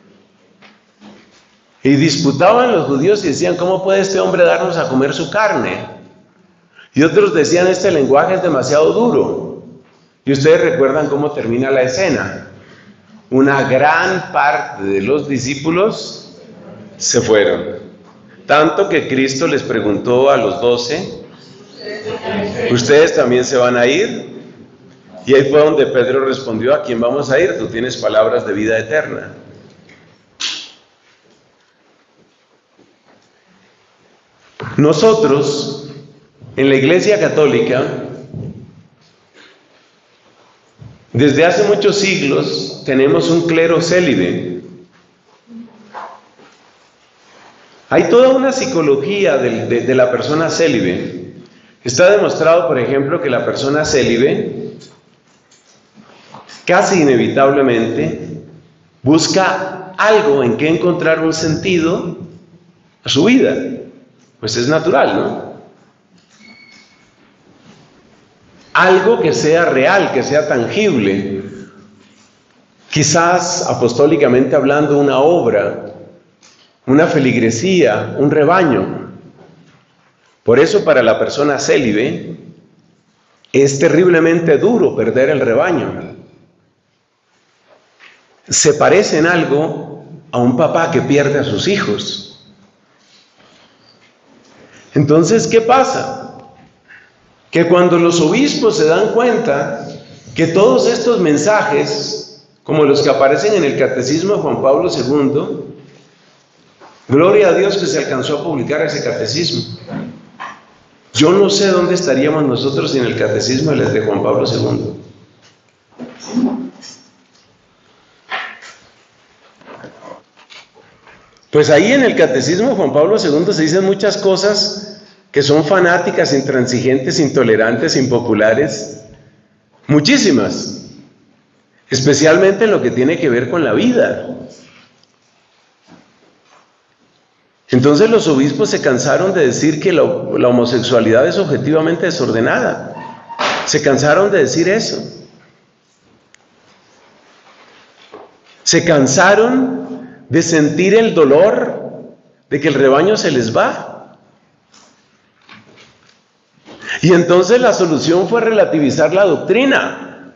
Y disputaban los judíos y decían: ¿cómo puede este hombre darnos a comer su carne? Y otros decían: este lenguaje es demasiado duro. Y ustedes recuerdan cómo termina la escena. Una gran parte de los discípulos se fueron. Tanto que Cristo les preguntó a los 12: ¿ustedes también se van a ir? Y ahí fue donde Pedro respondió: ¿a quién vamos a ir? Tú tienes palabras de vida eterna. Nosotros, en la Iglesia Católica, desde hace muchos siglos, tenemos un clero célibe. Hay toda una psicología de la persona célibe. Está demostrado, por ejemplo, que la persona célibe casi inevitablemente busca algo en que encontrar un sentido a su vida. Pues es natural, ¿no? Algo que sea real, que sea tangible. Quizás apostólicamente hablando, una obra, una feligresía, un rebaño. Por eso para la persona célibe es terriblemente duro perder el rebaño. Se parece en algo a un papá que pierde a sus hijos. Entonces, ¿qué pasa? Que cuando los obispos se dan cuenta que todos estos mensajes, como los que aparecen en el Catecismo de Juan Pablo II, gloria a Dios que se alcanzó a publicar ese catecismo. Yo no sé dónde estaríamos nosotros sin el catecismo de Juan Pablo II. Pues ahí en el catecismo de Juan Pablo II se dicen muchas cosas que son fanáticas, intransigentes, intolerantes, impopulares. Muchísimas. Especialmente en lo que tiene que ver con la vida. Entonces los obispos se cansaron de decir que la homosexualidad es objetivamente desordenada. Se cansaron de decir eso. Se cansaron de sentir el dolor de que el rebaño se les va. Y entonces la solución fue relativizar la doctrina.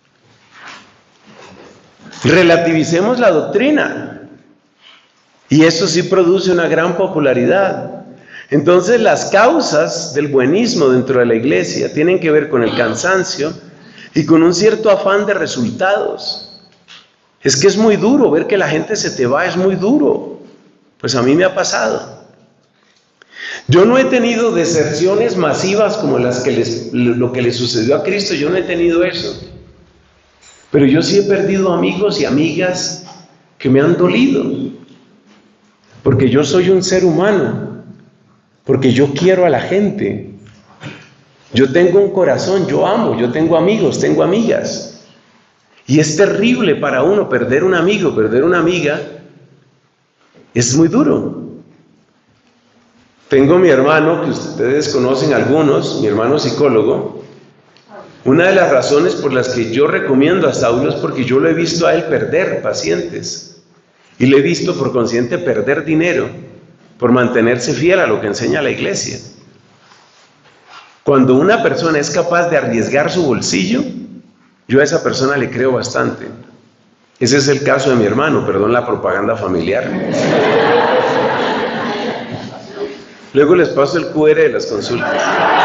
Relativicemos la doctrina. Y eso sí produce una gran popularidad. Entonces las causas del buenismo dentro de la iglesia tienen que ver con el cansancio y con un cierto afán de resultados. Es que es muy duro ver que la gente se te va, es muy duro. Pues a mí me ha pasado. Yo no he tenido deserciones masivas como lo que le sucedió a Cristo, yo no he tenido eso. Pero yo sí he perdido amigos y amigas que me han dolido. Porque yo soy un ser humano, porque yo quiero a la gente. Yo tengo un corazón, yo amo, yo tengo amigos, tengo amigas. Y es terrible para uno perder un amigo, perder una amiga. Es muy duro. Tengo mi hermano, que ustedes conocen algunos, mi hermano psicólogo. Una de las razones por las que yo recomiendo a Saulo es porque yo lo he visto a él perder pacientes. Y le he visto por consiguiente perder dinero por mantenerse fiel a lo que enseña la iglesia. Cuando una persona es capaz de arriesgar su bolsillo, yo a esa persona le creo bastante. Ese es el caso de mi hermano, perdón la propaganda familiar. Luego les paso el QR de las consultas.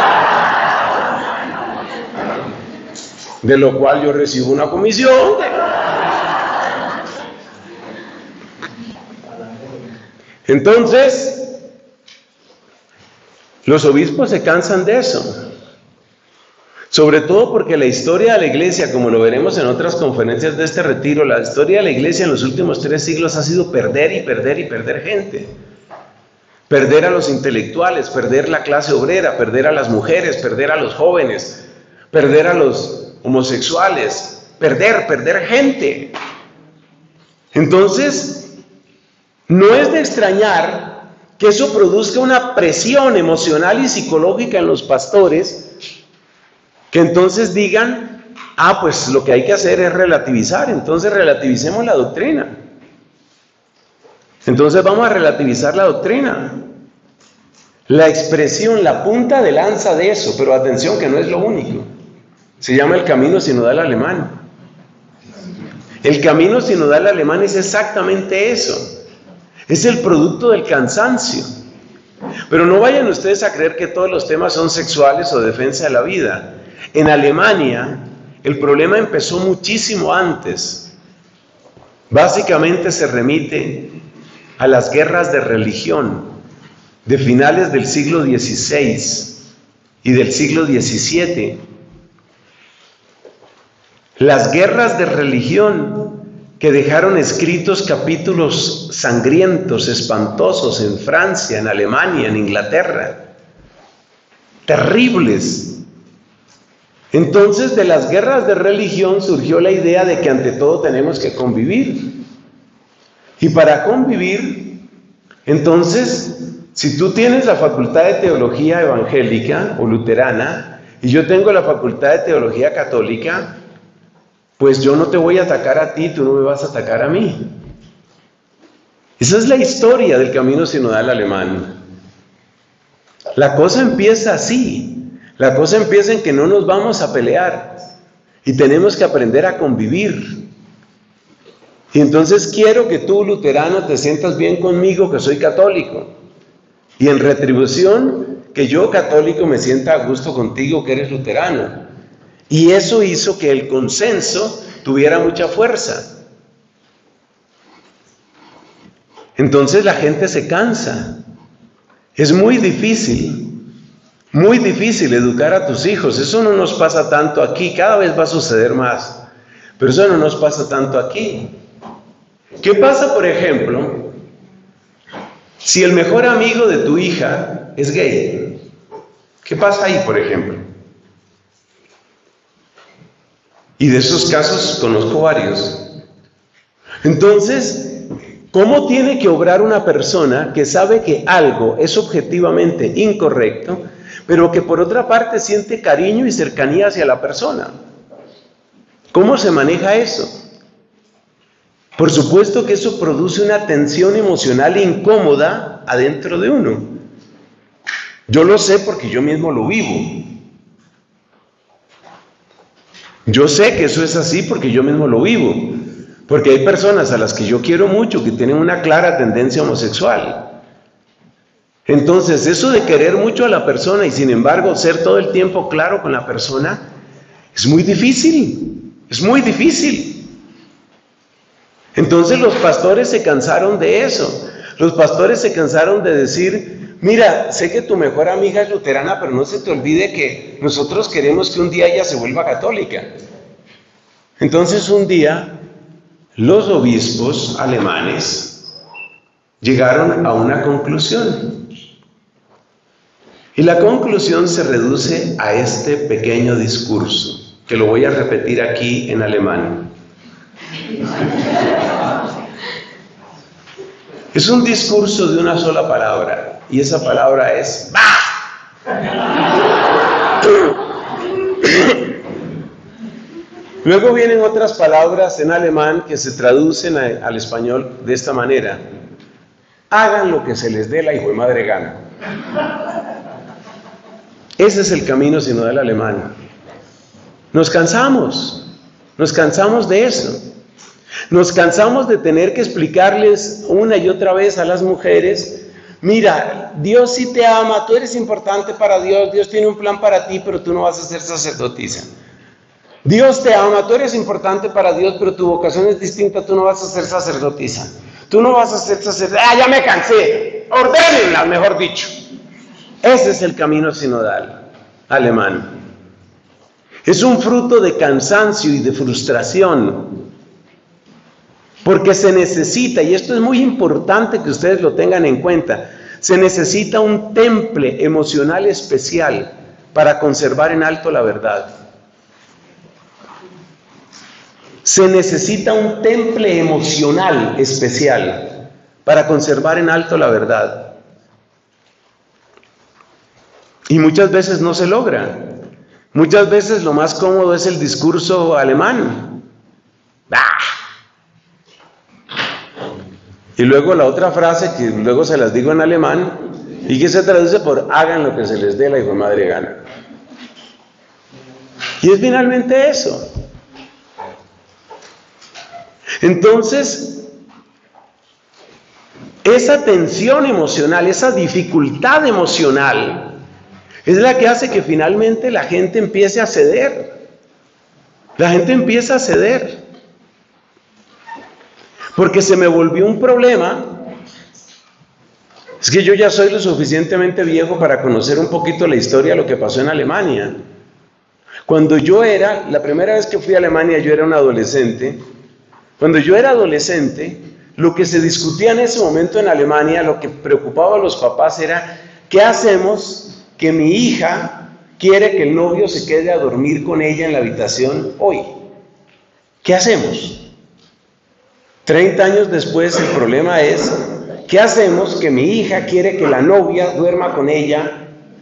De lo cual yo recibo una comisión. Entonces, los obispos se cansan de eso. Sobre todo porque la historia de la iglesia, como lo veremos en otras conferencias de este retiro, la historia de la iglesia en los últimos 3 siglos ha sido perder y perder y perder gente. Perder a los intelectuales, perder la clase obrera, perder a las mujeres, perder a los jóvenes, perder a los homosexuales, perder gente. Entonces, no es de extrañar que eso produzca una presión emocional y psicológica en los pastores, que entonces digan, pues lo que hay que hacer es relativizar, entonces relativicemos la doctrina. Entonces vamos a relativizar la doctrina. La expresión, la punta de lanza de eso, pero atención que no es lo único, se llama el camino sinodal alemán. El camino sinodal alemán es exactamente eso, es el producto del cansancio. Pero no vayan ustedes a creer que todos los temas son sexuales o defensa de la vida. En Alemania el problema empezó muchísimo antes. Básicamente se remite a las guerras de religión de finales del siglo XVI y del siglo XVII. Las guerras de religión que dejaron escritos capítulos sangrientos, espantosos en Francia, en Alemania, en Inglaterra, terribles. Entonces, de las guerras de religión surgió la idea de que ante todo tenemos que convivir. Y para convivir, entonces, si tú tienes la facultad de teología evangélica o luterana, y yo tengo la facultad de teología católica, pues yo no te voy a atacar a ti, tú no me vas a atacar a mí. Esa es la historia del camino sinodal alemán. La cosa empieza así. La cosa empieza en que no nos vamos a pelear y tenemos que aprender a convivir. Y entonces quiero que tú, luterano, te sientas bien conmigo, que soy católico. Y en retribución, que yo, católico, me sienta a gusto contigo, que eres luterano. Y eso hizo que el consenso tuviera mucha fuerza. Entonces la gente se cansa. Es muy difícil educar a tus hijos. Eso no nos pasa tanto aquí, cada vez va a suceder más, pero eso no nos pasa tanto aquí. ¿Qué pasa, por ejemplo, si el mejor amigo de tu hija es gay? ¿Qué pasa ahí, por ejemplo? Y de esos casos conozco varios. Entonces, ¿cómo tiene que obrar una persona que sabe que algo es objetivamente incorrecto, pero que por otra parte siente cariño y cercanía hacia la persona? ¿Cómo se maneja eso? Por supuesto que eso produce una tensión emocional incómoda adentro de uno. Yo lo sé porque yo mismo lo vivo. Yo sé que eso es así porque yo mismo lo vivo. Porque hay personas a las que yo quiero mucho que tienen una clara tendencia homosexual. Entonces, eso de querer mucho a la persona y sin embargo ser todo el tiempo claro con la persona, es muy difícil, es muy difícil. Entonces los pastores se cansaron de eso. Los pastores se cansaron de decir, mira, sé que tu mejor amiga es luterana, pero no se te olvide que nosotros queremos que un día ella se vuelva católica. Entonces un día los obispos alemanes llegaron a una conclusión. Y la conclusión se reduce a este pequeño discurso, que lo voy a repetir aquí en alemán. Es un discurso de una sola palabra, y esa palabra es ¡bah! Luego vienen otras palabras en alemán que se traducen al español de esta manera: hagan lo que se les dé la hijuemadre gana. Ese es el camino sinodal alemán. Nos cansamos de eso. Nos cansamos de tener que explicarles una y otra vez a las mujeres, mira, Dios sí te ama, tú eres importante para Dios, Dios tiene un plan para ti, pero tú no vas a ser sacerdotisa. Dios te ama, tú eres importante para Dios, pero tu vocación es distinta, tú no vas a ser sacerdotisa. Tú no vas a ser sacerdotisa. Ya me cansé, ordénenla, mejor dicho. Ese es el camino sinodal alemán. Es un fruto de cansancio y de frustración. Porque se necesita, y esto es muy importante que ustedes lo tengan en cuenta, se necesita un temple emocional especial para conservar en alto la verdad. Se necesita un temple emocional especial para conservar en alto la verdad. Y muchas veces no se logra. Muchas veces lo más cómodo es el discurso alemán. ¡Ah! Y luego la otra frase que luego se las digo en alemán y que se traduce por hagan lo que se les dé la hijo de madre gana. Y es finalmente eso. Entonces, esa tensión emocional, esa dificultad emocional, es la que hace que finalmente la gente empiece a ceder. La gente empieza a ceder. Porque se me volvió un problema. Es que yo ya soy lo suficientemente viejo para conocer un poquito la historia de lo que pasó en Alemania. Cuando la primera vez que fui a Alemania, yo era un adolescente. Cuando yo era adolescente, lo que se discutía en ese momento en Alemania, lo que preocupaba a los papás era, ¿qué hacemos que mi hija quiere que el novio se quede a dormir con ella en la habitación hoy? ¿Qué hacemos? 30 años después el problema es, ¿qué hacemos que mi hija quiere que la novia duerma con ella?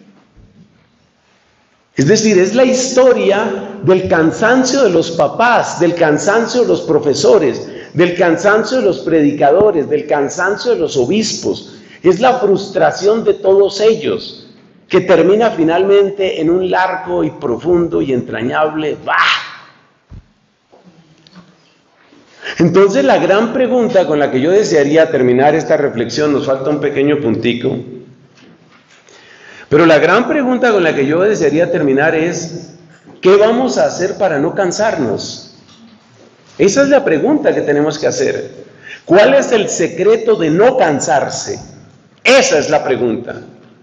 Es decir, es la historia del cansancio de los papás, del cansancio de los profesores, del cansancio de los predicadores, del cansancio de los obispos. Es la frustración de todos ellos, que termina finalmente en un largo y profundo y entrañable ¡bah! Entonces la gran pregunta con la que yo desearía terminar esta reflexión, nos falta un pequeño puntico, pero la gran pregunta con la que yo desearía terminar es, ¿qué vamos a hacer para no cansarnos? Esa es la pregunta que tenemos que hacer. ¿Cuál es el secreto de no cansarse? Esa es la pregunta.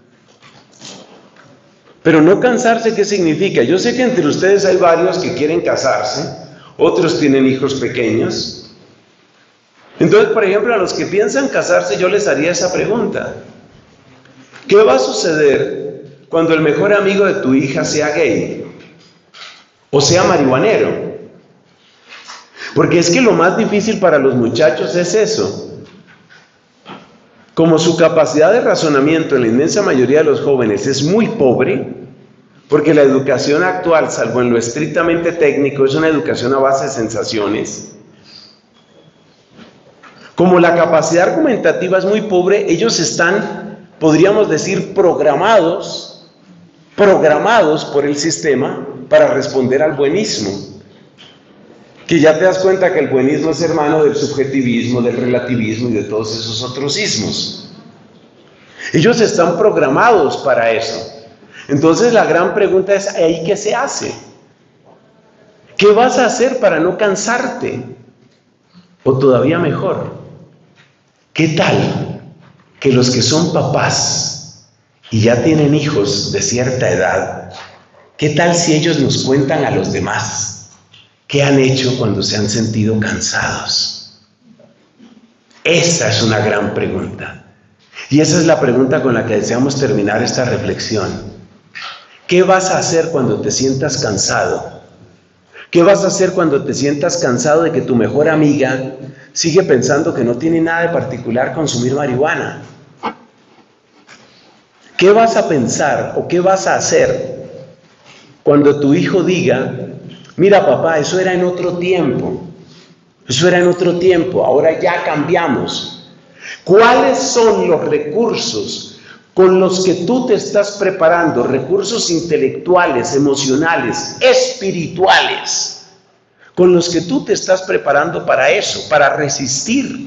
Pero no cansarse, ¿qué significa? Yo sé que entre ustedes hay varios que quieren casarse, otros tienen hijos pequeños. Entonces, por ejemplo, a los que piensan casarse, yo les haría esa pregunta. ¿Qué va a suceder cuando el mejor amigo de tu hija sea gay? O sea marihuanero. Porque es que lo más difícil para los muchachos es eso. Como su capacidad de razonamiento en la inmensa mayoría de los jóvenes es muy pobre, porque la educación actual, salvo en lo estrictamente técnico, es una educación a base de sensaciones. Como la capacidad argumentativa es muy pobre, ellos están, podríamos decir, programados por el sistema para responder al buenismo. Que ya te das cuenta que el buenismo es hermano del subjetivismo, del relativismo y de todos esos otros ismos. Ellos están programados para eso. Entonces la gran pregunta es, ¿ahí qué se hace? ¿Qué vas a hacer para no cansarte? O todavía mejor, ¿qué tal que los que son papás y ya tienen hijos de cierta edad, qué tal si ellos nos cuentan a los demás qué han hecho cuando se han sentido cansados? Esa es una gran pregunta. Y esa es la pregunta con la que deseamos terminar esta reflexión. ¿Qué vas a hacer cuando te sientas cansado? ¿Qué vas a hacer cuando te sientas cansado de que tu mejor amiga sigue pensando que no tiene nada de particular consumir marihuana? ¿Qué vas a pensar o qué vas a hacer cuando tu hijo diga, mira papá, eso era en otro tiempo, ahora ya cambiamos? ¿Cuáles son los recursos con los que tú te estás preparando, recursos intelectuales, emocionales, espirituales, con los que tú te estás preparando para eso, para resistir?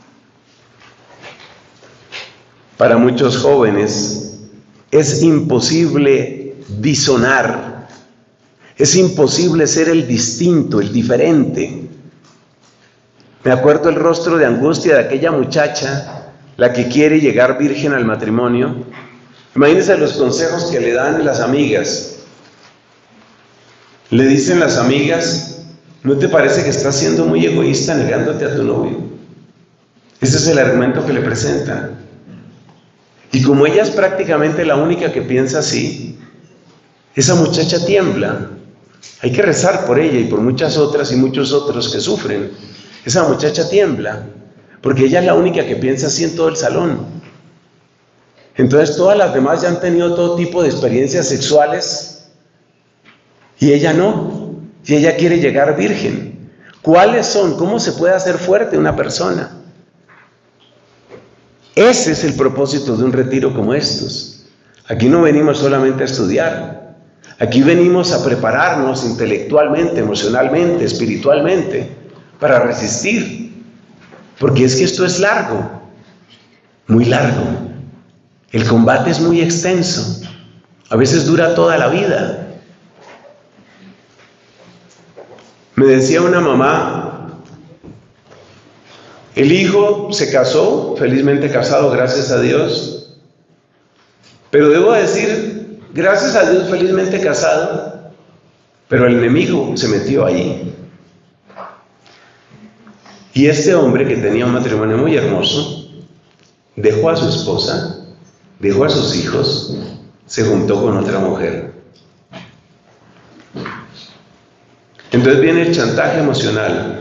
Para muchos jóvenes es imposible disonar, es imposible ser el distinto, el diferente. Me acuerdo el rostro de angustia de aquella muchacha, la que quiere llegar virgen al matrimonio. Imagínense los consejos que le dan las amigas. Le dicen las amigas: ¿no te parece que estás siendo muy egoísta negándote a tu novio? Ese es el argumento que le presentan. Y como ella es prácticamente la única que piensa así, esa muchacha tiembla. Hay que rezar por ella y por muchas otras y muchos otros que sufren. Esa muchacha tiembla, porque ella es la única que piensa así en todo el salón. Entonces todas las demás ya han tenido todo tipo de experiencias sexuales y ella no. Y ella quiere llegar virgen. ¿Cuáles son? ¿Cómo se puede hacer fuerte una persona? Ese es el propósito de un retiro como estos. Aquí no venimos solamente a estudiar. Aquí venimos a prepararnos intelectualmente, emocionalmente, espiritualmente, para resistir. Porque es que esto es largo, muy largo. El combate es muy extenso. A veces dura toda la vida. Me decía una mamá: el hijo se casó, felizmente casado, gracias a Dios. Pero debo decir, gracias a Dios, felizmente casado, pero el enemigo se metió ahí. Y este hombre, que tenía un matrimonio muy hermoso, dejó a su esposa, dejó a sus hijos, se juntó con otra mujer. Entonces viene el chantaje emocional.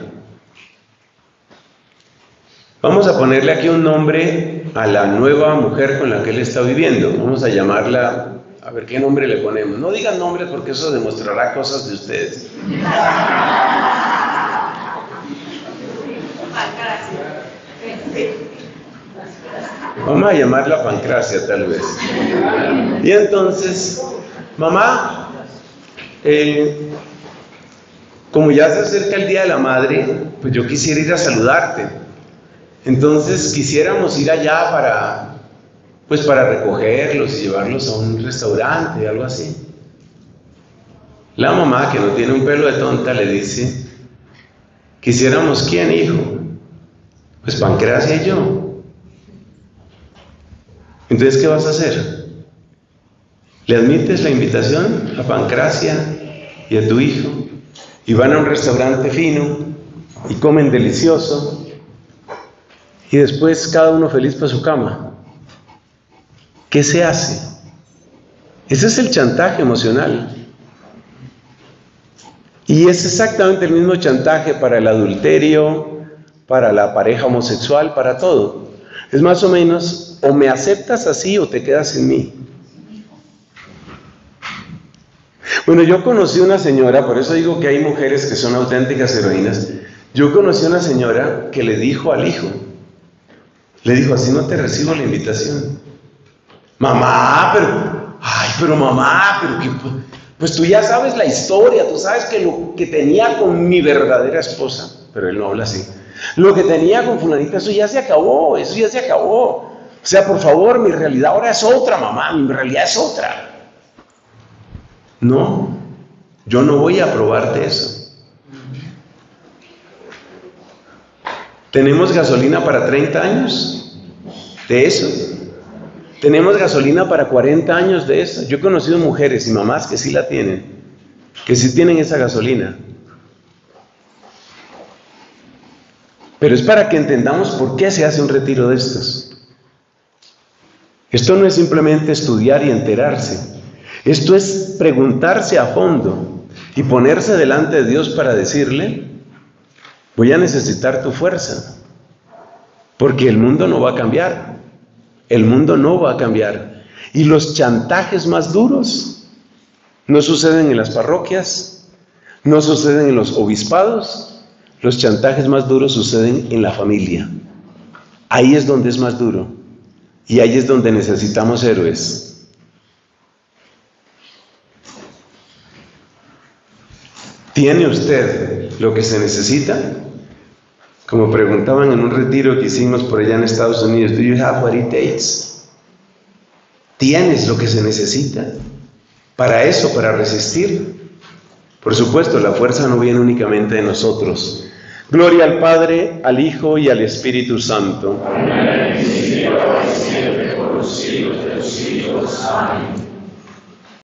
Vamos a ponerle aquí un nombre a la nueva mujer con la que él está viviendo. Vamos a llamarla, a ver qué nombre le ponemos. No digan nombres porque eso demostrará cosas de ustedes. Vamos a llamarla Pancracia, tal vez. Y entonces, mamá, como ya se acerca el Día de la Madre, pues yo quisiera ir a saludarte. Entonces quisiéramos ir allá para recogerlos y llevarlos a un restaurante, algo así. La mamá, que no tiene un pelo de tonta, le dice: ¿quisiéramos quién, hijo? Pues Pancracia y yo. Entonces, ¿qué vas a hacer? ¿Le admites la invitación a Pancracia y a tu hijo? Y van a un restaurante fino y comen delicioso. Y después cada uno feliz para su cama. ¿Qué se hace? Ese es el chantaje emocional. Y es exactamente el mismo chantaje para el adulterio, para la pareja homosexual, para todo. Es más o menos, o me aceptas así o te quedas sin mí. Bueno, yo conocí una señora, por eso digo que hay mujeres que son auténticas heroínas. Yo conocí una señora que le dijo al hijo, le dijo: así no te recibo la invitación. Mamá, pero mamá, pero que, pues tú ya sabes la historia, tú sabes que lo que tenía con mi verdadera esposa, pero él no habla así. Lo que tenía con fulanita, eso ya se acabó, eso ya se acabó. O sea, por favor, mi realidad ahora es otra, mamá, mi realidad es otra. No, yo no voy a probarte eso. ¿Tenemos gasolina para 30 años de eso? ¿Tenemos gasolina para 40 años de eso? Yo he conocido mujeres y mamás que sí la tienen, que sí tienen esa gasolina. Pero es para que entendamos por qué se hace un retiro de estos. Esto no es simplemente estudiar y enterarse. Esto es preguntarse a fondo y ponerse delante de Dios para decirle: voy a necesitar tu fuerza, porque el mundo no va a cambiar. El mundo no va a cambiar. Y los chantajes más duros no suceden en las parroquias, no suceden en los obispados. Los chantajes más duros suceden en la familia. Ahí es donde es más duro. Y ahí es donde necesitamos héroes. ¿Tiene usted lo que se necesita? Como preguntaban en un retiro que hicimos por allá en Estados Unidos, ¿do you have what it takes? ¿Tienes lo que se necesita para eso, para resistir? Por supuesto, la fuerza no viene únicamente de nosotros. Gloria al Padre, al Hijo y al Espíritu Santo. Amén. Siempre por los siglos de los siglos. Amén.